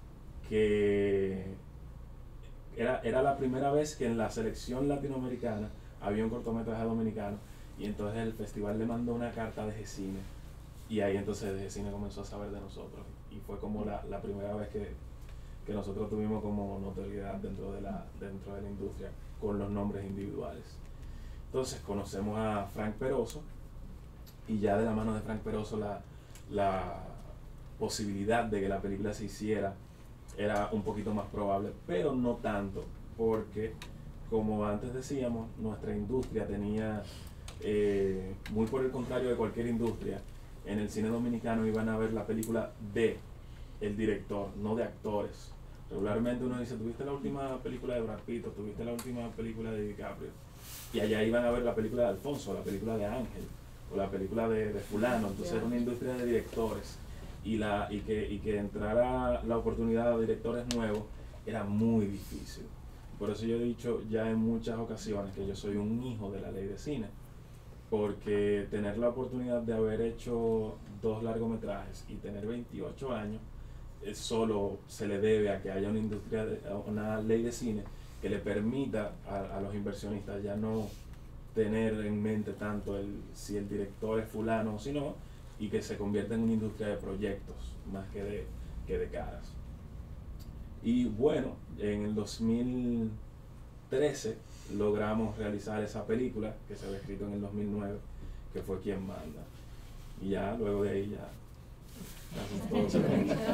que era, era la primera vez que en la selección latinoamericana había un cortometraje dominicano, y entonces el festival le mandó una carta a D G Cine, y ahí entonces D G Cine comenzó a saber de nosotros, y fue como la, la primera vez que, que nosotros tuvimos como notoriedad dentro de, la, dentro de la industria con los nombres individuales. Entonces conocemos a Frank Peroso, y ya de la mano de Frank Peroso la, la posibilidad de que la película se hiciera era un poquito más probable, pero no tanto, porque como antes decíamos, nuestra industria tenía, eh, muy por el contrario de cualquier industria, en el cine dominicano iban a ver la película de el director, no de actores, Regularmente uno dice, ¿tuviste la última película de Brad Pitt? ¿Tuviste la última película de DiCaprio? Y allá iban a ver la película de Alfonso, la película de Ángel, o la película de, de fulano. Entonces era una industria de directores. Y, la, y, que, y que entrara la oportunidad de directores nuevos era muy difícil. Por eso yo he dicho ya en muchas ocasiones que yo soy un hijo de la ley de cine, porque tener la oportunidad de haber hecho dos largometrajes y tener veintiocho años, eh, solo se le debe a que haya una industria, de, una ley de cine que le permita a, a los inversionistas ya no tener en mente tanto el, si el director es fulano o si no, y que se convierta en una industria de proyectos más que de, que de caras. Y bueno, en el dos mil trece logramos realizar esa película que se había escrito en el dos mil nueve, que fue Quien Manda. Y ya, luego de ahí ya... todo se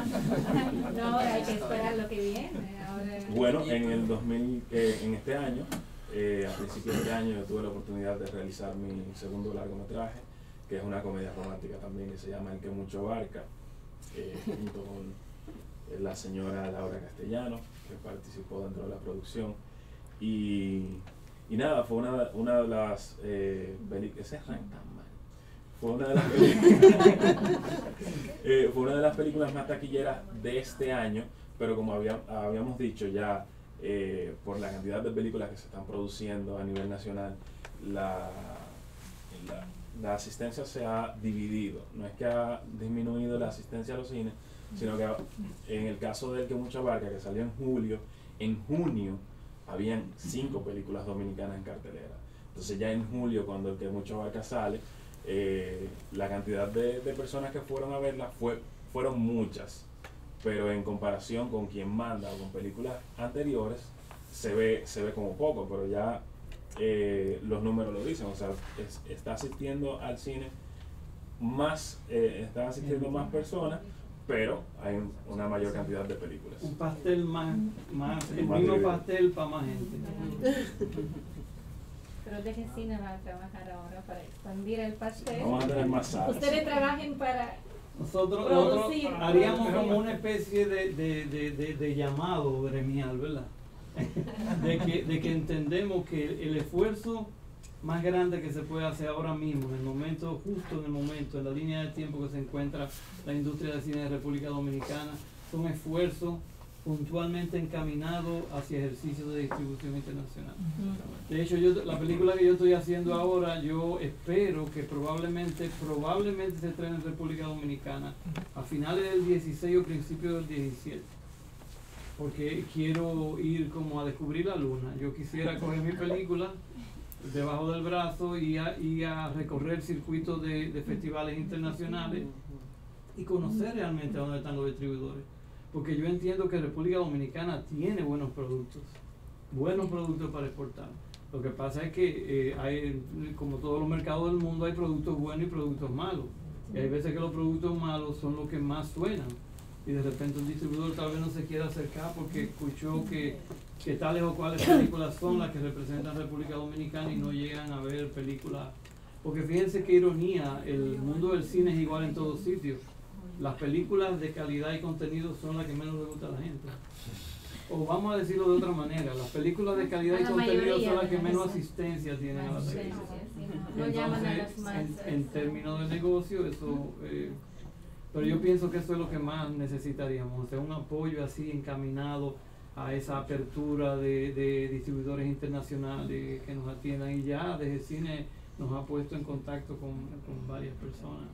no, hay que esperar lo que viene. Ahora... Bueno, en el dos mil, eh, en este año, eh, a principios de este año, yo tuve la oportunidad de realizar mi segundo largometraje, que es una comedia romántica también, que se llama El que mucho abarca, eh, junto con la señora Laura Castellanos, que participó dentro de la producción. Y, y nada, fue una, una de las eh, películas, ese arranca tan mal. Fue una de las películas, eh, fue una de las películas más taquilleras de este año, pero como había, habíamos dicho ya, eh, por la cantidad de películas que se están produciendo a nivel nacional, la, la, la asistencia se ha dividido. No es que ha disminuido la asistencia a los cines, sino que en el caso del que mucho abarca, que salió en julio, en junio habían cinco películas dominicanas en cartelera. Entonces ya en julio, cuando el que mucho abarca sale, eh, la cantidad de, de personas que fueron a verla fue, fueron muchas, pero en comparación con Quien Manda o con películas anteriores, se ve, se ve como poco, pero ya eh, los números lo dicen. O sea, es, está asistiendo al cine más, eh, están asistiendo más personas, pero hay un, una mayor cantidad de películas. Un pastel más, más el Más mismo dividido. pastel para más gente. Pero D G Cine va a trabajar ahora para expandir el pastel. Vamos a tener más salas. Ustedes trabajen para... Nosotros, Producir. nosotros haríamos como una especie de, de, de, de, de llamado gremial, ¿verdad? De que, de que entendemos que el, el esfuerzo más grande que se puede hacer ahora mismo, en el momento, justo en el momento, en la línea de tiempo que se encuentra la industria de cine de República Dominicana, son esfuerzos puntualmente encaminados hacia ejercicios de distribución internacional. De hecho, yo, la película que yo estoy haciendo ahora, yo espero que probablemente, probablemente se estrene en República Dominicana a finales del dieciséis o principios del diecisiete. Porque quiero ir como a descubrir la luna. Yo quisiera coger mi película debajo del brazo y a, y a recorrer circuitos de, de festivales internacionales y conocer realmente a dónde están los distribuidores. Porque yo entiendo que República Dominicana tiene buenos productos, buenos productos para exportar. Lo que pasa es que eh, hay, como todos los mercados del mundo, hay productos buenos y productos malos. Y hay veces que los productos malos son los que más suenan. Y de repente un distribuidor tal vez no se quiera acercar porque escuchó que, que tales o cuales películas son las que representan República Dominicana y no llegan a ver películas. Porque fíjense qué ironía, el mundo del cine es igual en todos sitios. Las películas de calidad y contenido son las que menos le gusta a la gente. O vamos a decirlo de otra manera, las películas de calidad y contenido son las que menos asistencia tienen a la película. No llaman a las Entonces, masas. en, en términos de negocio, eso... Eh, pero yo pienso que eso es lo que más necesitaríamos, o sea, un apoyo así encaminado a esa apertura de, de distribuidores internacionales que nos atiendan. Y ya desde cine nos ha puesto en contacto con, con varias personas.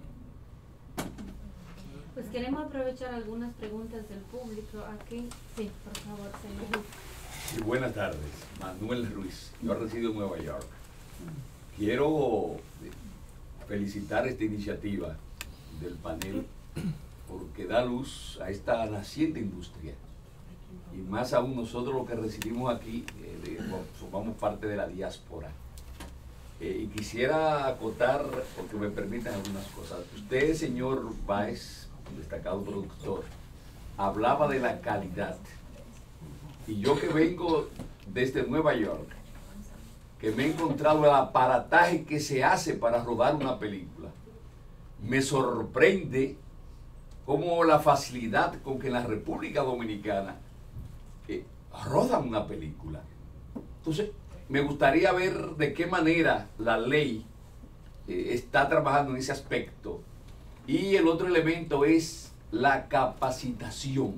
Pues queremos aprovechar algunas preguntas del público aquí. Sí, por favor, señor. Sí, buenas tardes, Manuel Ruiz. Yo resido en Nueva York. Quiero felicitar esta iniciativa del panel porque da luz a esta naciente industria. Y más aún nosotros los que residimos aquí, eh, de, formamos parte de la diáspora. Eh, y quisiera acotar, porque me permitan algunas cosas. Usted, señor Baéz, destacado productor, hablaba de la calidad. Y yo que vengo desde Nueva York, que me he encontrado el aparataje que se hace para rodar una película, me sorprende cómo la facilidad con que en la República Dominicana eh, rodan una película. Entonces, me gustaría ver de qué manera la ley eh, está trabajando en ese aspecto. Y el otro elemento es la capacitación.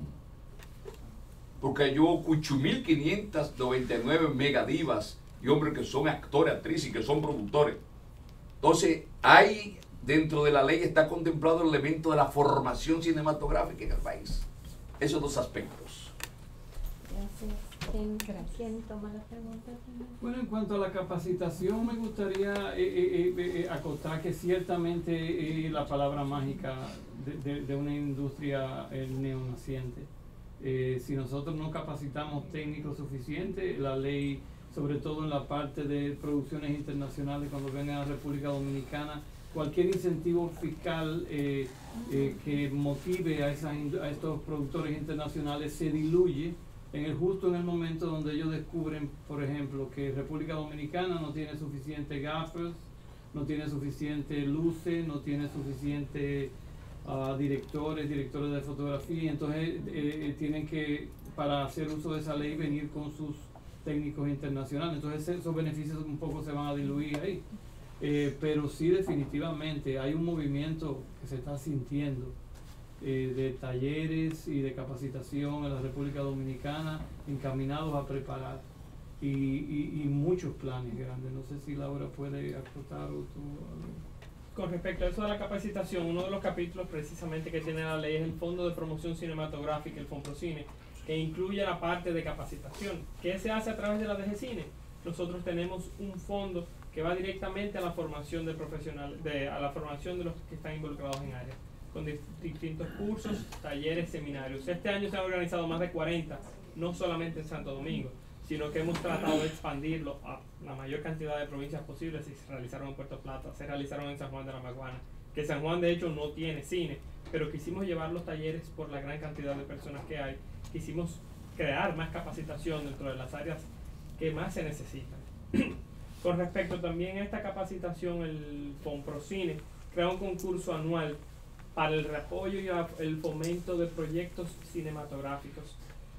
Porque yo escucho mil quinientas noventa y nueve megadivas y hombres que son actores, actrices y que son productores. Entonces, hay dentro de la ley está contemplado el elemento de la formación cinematográfica en el país. Esos dos aspectos. Gracias. ¿Quién, ¿Quién toma la pregunta? Bueno, en cuanto a la capacitación, me gustaría eh, eh, eh, acotar que ciertamente eh, la palabra mágica de, de, de una industria eh, neonaciente. Eh, si nosotros no capacitamos técnicos suficientes, la ley, sobre todo en la parte de producciones internacionales, cuando vengan a República Dominicana, cualquier incentivo fiscal eh, eh, que motive a, esas, a estos productores internacionales se diluye en el justo en el momento donde ellos descubren, por ejemplo, que República Dominicana no tiene suficiente gaffers, no tiene suficiente luces, no tiene suficiente uh, directores, directores de fotografía, entonces eh, eh, tienen que, para hacer uso de esa ley, venir con sus técnicos internacionales, entonces esos beneficios un poco se van a diluir ahí. Eh, pero sí, definitivamente hay un movimiento que se está sintiendo eh, de talleres y de capacitación en la República Dominicana encaminados a preparar y, y, y muchos planes grandes. No sé si Laura puede acotar o tú. Con respecto a eso de la capacitación, uno de los capítulos precisamente que tiene la ley es el Fondo de Promoción Cinematográfica, el FONPROCINE, que incluye la parte de capacitación. ¿Qué se hace a través de la D G CINE? Nosotros tenemos un fondo que va directamente a la formación de profesionales, de, a la formación de los que están involucrados en área, con di distintos cursos, talleres, seminarios. Este año se han organizado más de cuarenta, no solamente en Santo Domingo, sino que hemos tratado de expandirlo a la mayor cantidad de provincias posibles. Se realizaron en Puerto Plata, se realizaron en San Juan de la Maguana, que San Juan de hecho no tiene cine, pero quisimos llevar los talleres por la gran cantidad de personas que hay. Quisimos crear más capacitación dentro de las áreas que más se necesitan. Con respecto también a esta capacitación, el FONPROCINE crea un concurso anual para el apoyo y el fomento de proyectos cinematográficos.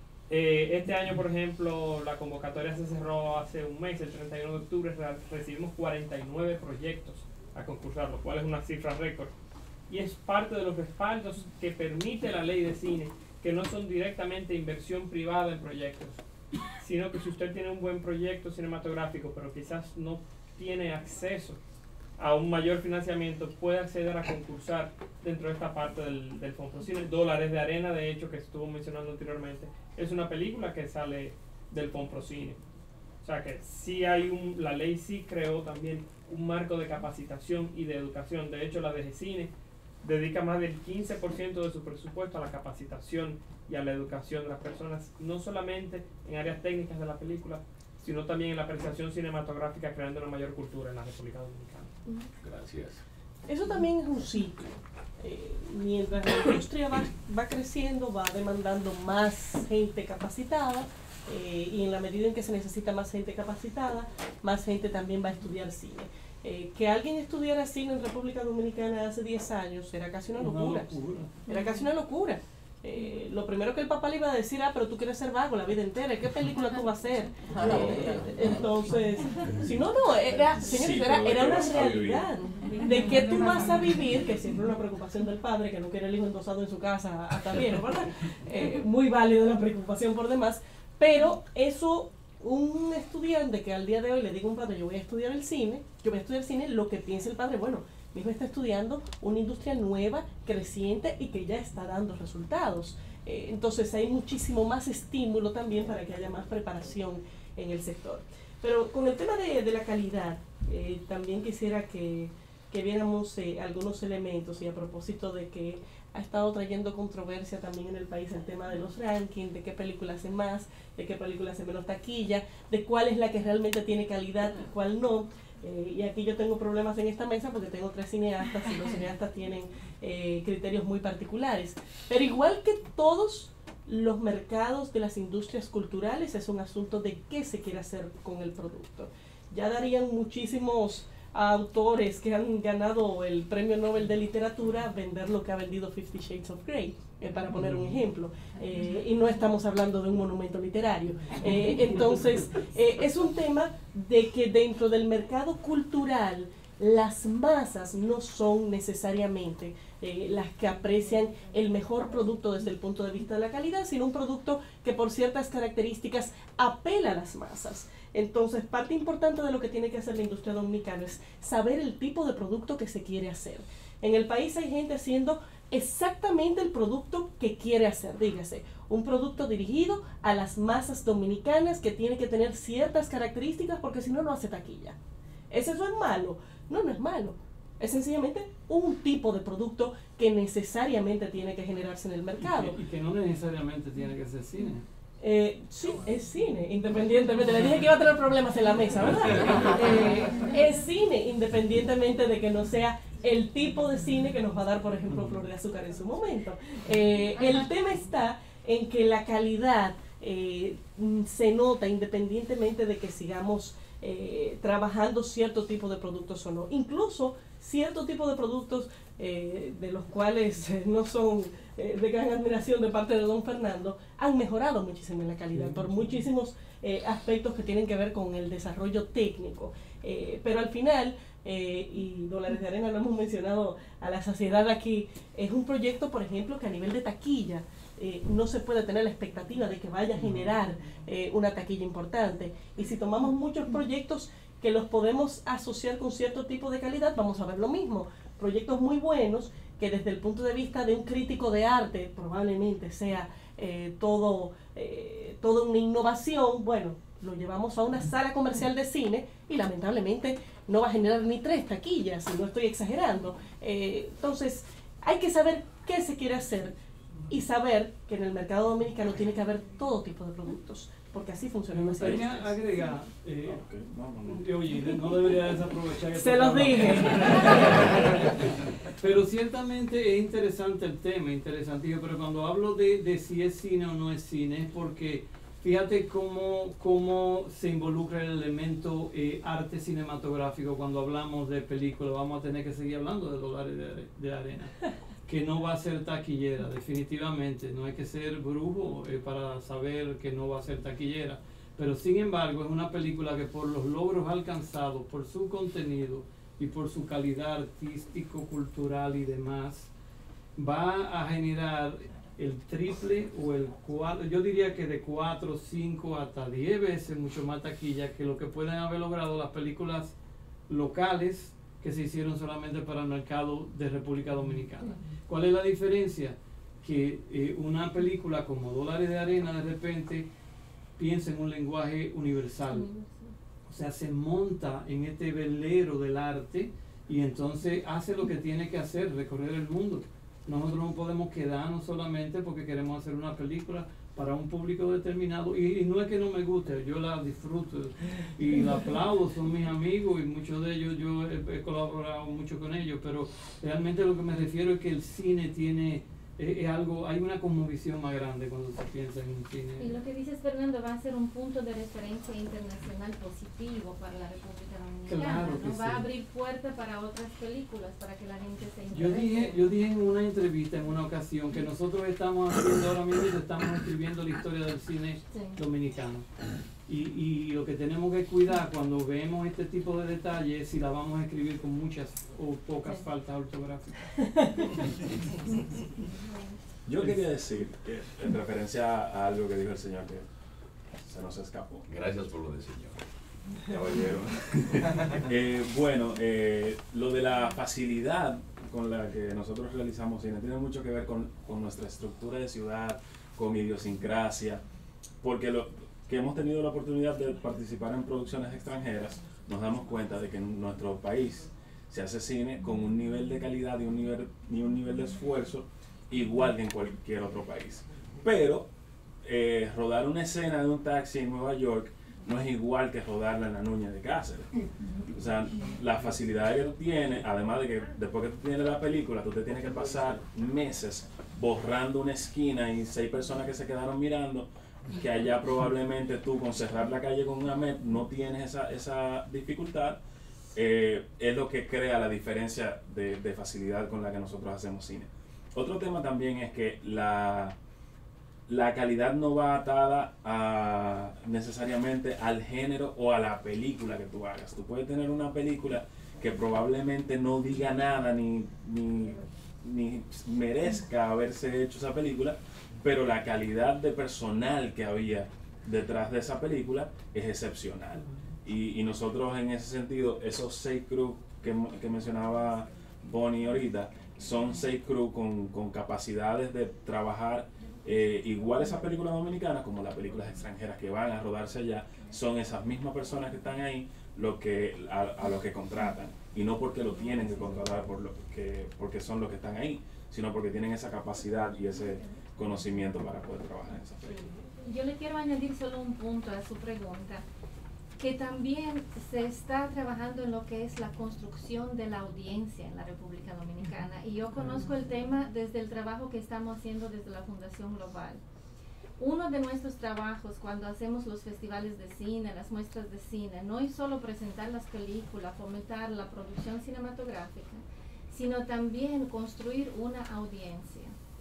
Eh, este año, por ejemplo, la convocatoria se cerró hace un mes, el treinta y uno de octubre, recibimos cuarenta y nueve proyectos a concursar, lo cual es una cifra récord. Y es parte de los respaldos que permite la ley de cine, que no son directamente inversión privada en proyectos, sino que si usted tiene un buen proyecto cinematográfico, pero quizás no tiene acceso a un mayor financiamiento, puede acceder a concursar dentro de esta parte del, del FONPROCINE. Dólares de Arena, de hecho, que estuvo mencionando anteriormente, es una película que sale del FONPROCINE. O sea que sí hay un, la ley sí creó también un marco de capacitación y de educación. De hecho, la D G CINE dedica más del quince por ciento de su presupuesto a la capacitación y a la educación de las personas, no solamente en áreas técnicas de la película, sino también en la apreciación cinematográfica, creando una mayor cultura en la República Dominicana. Gracias. Eso también es un ciclo. Eh, mientras la industria va, va creciendo, va demandando más gente capacitada, eh, y en la medida en que se necesita más gente capacitada, más gente también va a estudiar cine. Eh, que alguien estudiara cine en República Dominicana hace diez años era casi una locura. Una locura. Era casi una locura. Eh, lo primero que el papá le iba a decir, ah, pero tú quieres ser vago la vida entera, ¿qué película tú vas a hacer? Eh, entonces, si no, no, era, señores, era, era una realidad. ¿De qué tú vas a vivir? Que siempre es una preocupación del padre, que no quiere el hijo endosado en su casa hasta viejo, ¿verdad? Eh, muy válido la preocupación por demás, pero eso, un estudiante que al día de hoy le diga a un padre, yo voy a estudiar el cine, yo voy a estudiar cine, lo que piensa el padre, bueno, mi hijo está estudiando una industria nueva, creciente y que ya está dando resultados. Eh, entonces hay muchísimo más estímulo también para que haya más preparación en el sector. Pero con el tema de, de la calidad, eh, también quisiera que, que viéramos eh, algunos elementos, y a propósito de que ha estado trayendo controversia también en el país el tema de los rankings, de qué películas hacen más, de qué películas hacen menos taquilla, de cuál es la que realmente tiene calidad y cuál no. Eh, y aquí yo tengo problemas en esta mesa porque tengo tres cineastas y los cineastas tienen eh, criterios muy particulares. Pero igual que todos los mercados de las industrias culturales, es un asunto de qué se quiere hacer con el producto. Ya darían muchísimos a autores que han ganado el Premio Nobel de Literatura vender lo que ha vendido Fifty Shades of Grey, eh, para poner un ejemplo. Eh, y no estamos hablando de un monumento literario. Eh, entonces, eh, es un tema de que dentro del mercado cultural las masas no son necesariamente eh, las que aprecian el mejor producto desde el punto de vista de la calidad, sino un producto que por ciertas características apela a las masas. Entonces, parte importante de lo que tiene que hacer la industria dominicana es saber el tipo de producto que se quiere hacer. En el país hay gente haciendo exactamente el producto que quiere hacer, dígase, un producto dirigido a las masas dominicanas que tiene que tener ciertas características porque si no, no hace taquilla. ¿Es eso es malo? No, no es malo. Es sencillamente un tipo de producto que necesariamente tiene que generarse en el mercado. Y que, y que no necesariamente tiene que ser cine. Eh, sí, es cine, independientemente. Le dije que iba a tener problemas en la mesa, ¿verdad? Eh, es cine, independientemente de que no sea el tipo de cine que nos va a dar, por ejemplo, Flor de Azúcar en su momento. Eh, el tema está en que la calidad eh, se nota independientemente de que sigamos Eh, trabajando cierto tipo de productos o no, incluso cierto tipo de productos eh, de los cuales eh, no son eh, de gran admiración de parte de don Fernando, han mejorado muchísimo en la calidad, por muchísimos eh, aspectos que tienen que ver con el desarrollo técnico, eh, pero al final, eh, y Dólares de Arena lo hemos mencionado a la saciedad aquí, es un proyecto, por ejemplo, que a nivel de taquilla Eh, no se puede tener la expectativa de que vaya a generar eh, una taquilla importante. Y si tomamos muchos proyectos que los podemos asociar con cierto tipo de calidad, vamos a ver lo mismo. Proyectos muy buenos que desde el punto de vista de un crítico de arte probablemente sea eh, todo, eh, toda una innovación, bueno, lo llevamos a una sala comercial de cine y lamentablemente no va a generar ni tres taquillas, si no estoy exagerando. Eh, entonces, hay que saber qué se quiere hacer y saber que en el mercado dominicano tiene que haber todo tipo de productos, porque así funciona. Me gustaría agregar, eh, okay, no, no, no. Oye, no debería desaprovechar que se los dije. Pero ciertamente es interesante el tema, interesantísimo, pero cuando hablo de, de si es cine o no es cine, es porque fíjate cómo, cómo se involucra el elemento eh, arte cinematográfico cuando hablamos de películas. Vamos a tener que seguir hablando de Dólares de, de Arena, que no va a ser taquillera, definitivamente. No hay que ser brujo eh, para saber que no va a ser taquillera. Pero sin embargo es una película que por los logros alcanzados, por su contenido y por su calidad artístico, cultural y demás, va a generar el triple o el cuatro, yo diría que de cuatro, cinco hasta diez veces mucho más taquilla que lo que pueden haber logrado las películas locales que se hicieron solamente para el mercado de República Dominicana. ¿Cuál es la diferencia? Que eh, una película como Dólares de Arena de repente piensa en un lenguaje universal. O sea, se monta en este velero del arte y entonces hace lo que tiene que hacer, recorrer el mundo. Nosotros no podemos quedarnos solamente porque queremos hacer una película para un público determinado, y, y no es que no me guste, yo la disfruto y la aplaudo, son mis amigos y muchos de ellos yo he, he colaborado mucho con ellos, pero realmente lo que me refiero es que el cine tiene eh, es algo, hay una cosmovisión más grande cuando se piensa en un cine. Y lo que dices, Fernando, va a ser un punto de referencia internacional positivo para la República Dominicana. Claro que ¿no? Va sí. a abrir puertas para otras películas, para que la gente se interese. Yo dije, yo dije en una entrevista, en una ocasión, que nosotros estamos haciendo ahora mismo, estamos escribiendo la historia del cine sí. dominicano. Y, y lo que tenemos que cuidar cuando vemos este tipo de detalles es si la vamos a escribir con muchas o pocas sí. faltas ortográficas. Yo quería decir, que, en referencia a algo que dijo el señor, que se nos escapó. Gracias por lo de señor. Caballero. eh, bueno, eh, lo de la facilidad con la que nosotros realizamos cine tiene mucho que ver con, con nuestra estructura de ciudad, con idiosincrasia, porque lo que hemos tenido la oportunidad de participar en producciones extranjeras, nos damos cuenta de que en nuestro país se hace cine con un nivel de calidad y un nivel, y un nivel de esfuerzo igual que en cualquier otro país. Pero eh, rodar una escena de un taxi en Nueva York no es igual que rodarla en la Nuña de Cáceres. O sea, la facilidad que tú tienes, además de que después que tú tienes la película, tú te tienes que pasar meses borrando una esquina y seis personas que se quedaron mirando, que allá probablemente tú con cerrar la calle con una met no tienes esa, esa dificultad. eh, es lo que crea la diferencia de, de facilidad con la que nosotros hacemos cine. Otro tema también es que la, la calidad no va atada a, necesariamente al género o a la película que tú hagas. Tú puedes tener una película que probablemente no diga nada ni, ni, ni merezca haberse hecho esa película, pero la calidad de personal que había detrás de esa película es excepcional. Y, y nosotros en ese sentido, esos seis crew que, que mencionaba Boni ahorita, son seis crew con, con capacidades de trabajar eh, igual esas películas dominicanas como las películas extranjeras que van a rodarse allá. Son esas mismas personas que están ahí lo que, a, a los que contratan, y no porque lo tienen que contratar por lo que, porque son los que están ahí, sino porque tienen esa capacidad y ese conocimiento para poder trabajar en esas películas. Yo le quiero añadir solo un punto a su pregunta, que también se está trabajando en lo que es la construcción de la audiencia en la República Dominicana, y yo conozco el tema desde el trabajo que estamos haciendo desde la Fundación Global. Uno de nuestros trabajos cuando hacemos los festivales de cine, las muestras de cine, no es solo presentar las películas, fomentar la producción cinematográfica, sino también construir una audiencia.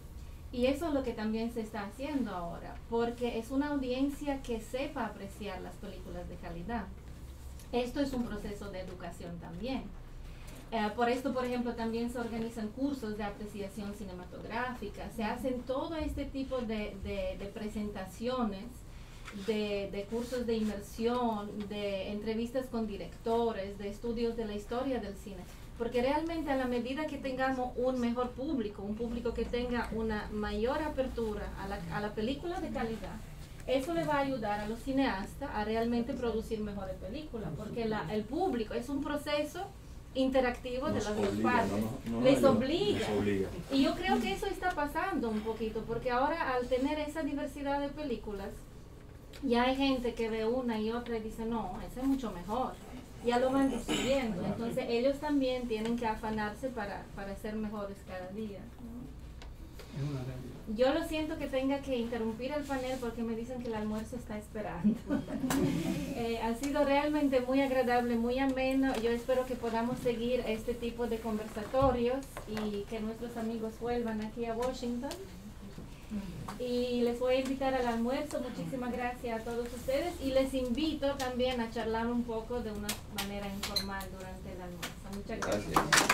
Y eso es lo que también se está haciendo ahora, porque es una audiencia que sepa apreciar las películas de calidad. Esto es un proceso de educación también. Eh, por esto, por ejemplo, también se organizan cursos de apreciación cinematográfica, se hacen todo este tipo de, de, de presentaciones, de, de cursos de inmersión, de entrevistas con directores, de estudios de la historia del cine. Porque realmente a la medida que tengamos un mejor público, un público que tenga una mayor apertura a la, a la película de calidad, eso le va a ayudar a los cineastas a realmente producir mejores películas, porque la, el público es un proceso interactivo de las dos partes, no, no, no, les, no, obliga. les obliga. Y yo creo que eso está pasando un poquito, porque ahora al tener esa diversidad de películas, ya hay gente que ve una y otra y dice, no, esa es mucho mejor. Ya lo van decidiendo, entonces ellos también tienen que afanarse para, para ser mejores cada día, ¿no? Es una realidad. Yo lo siento que tenga que interrumpir el panel porque me dicen que el almuerzo está esperando. eh, ha sido realmente muy agradable, muy ameno. Yo espero que podamos seguir este tipo de conversatorios y que nuestros amigos vuelvan aquí a Washington. Y les voy a invitar al almuerzo. Muchísimas gracias a todos ustedes y les invito también a charlar un poco de una manera informal durante el almuerzo. Muchas gracias. Gracias.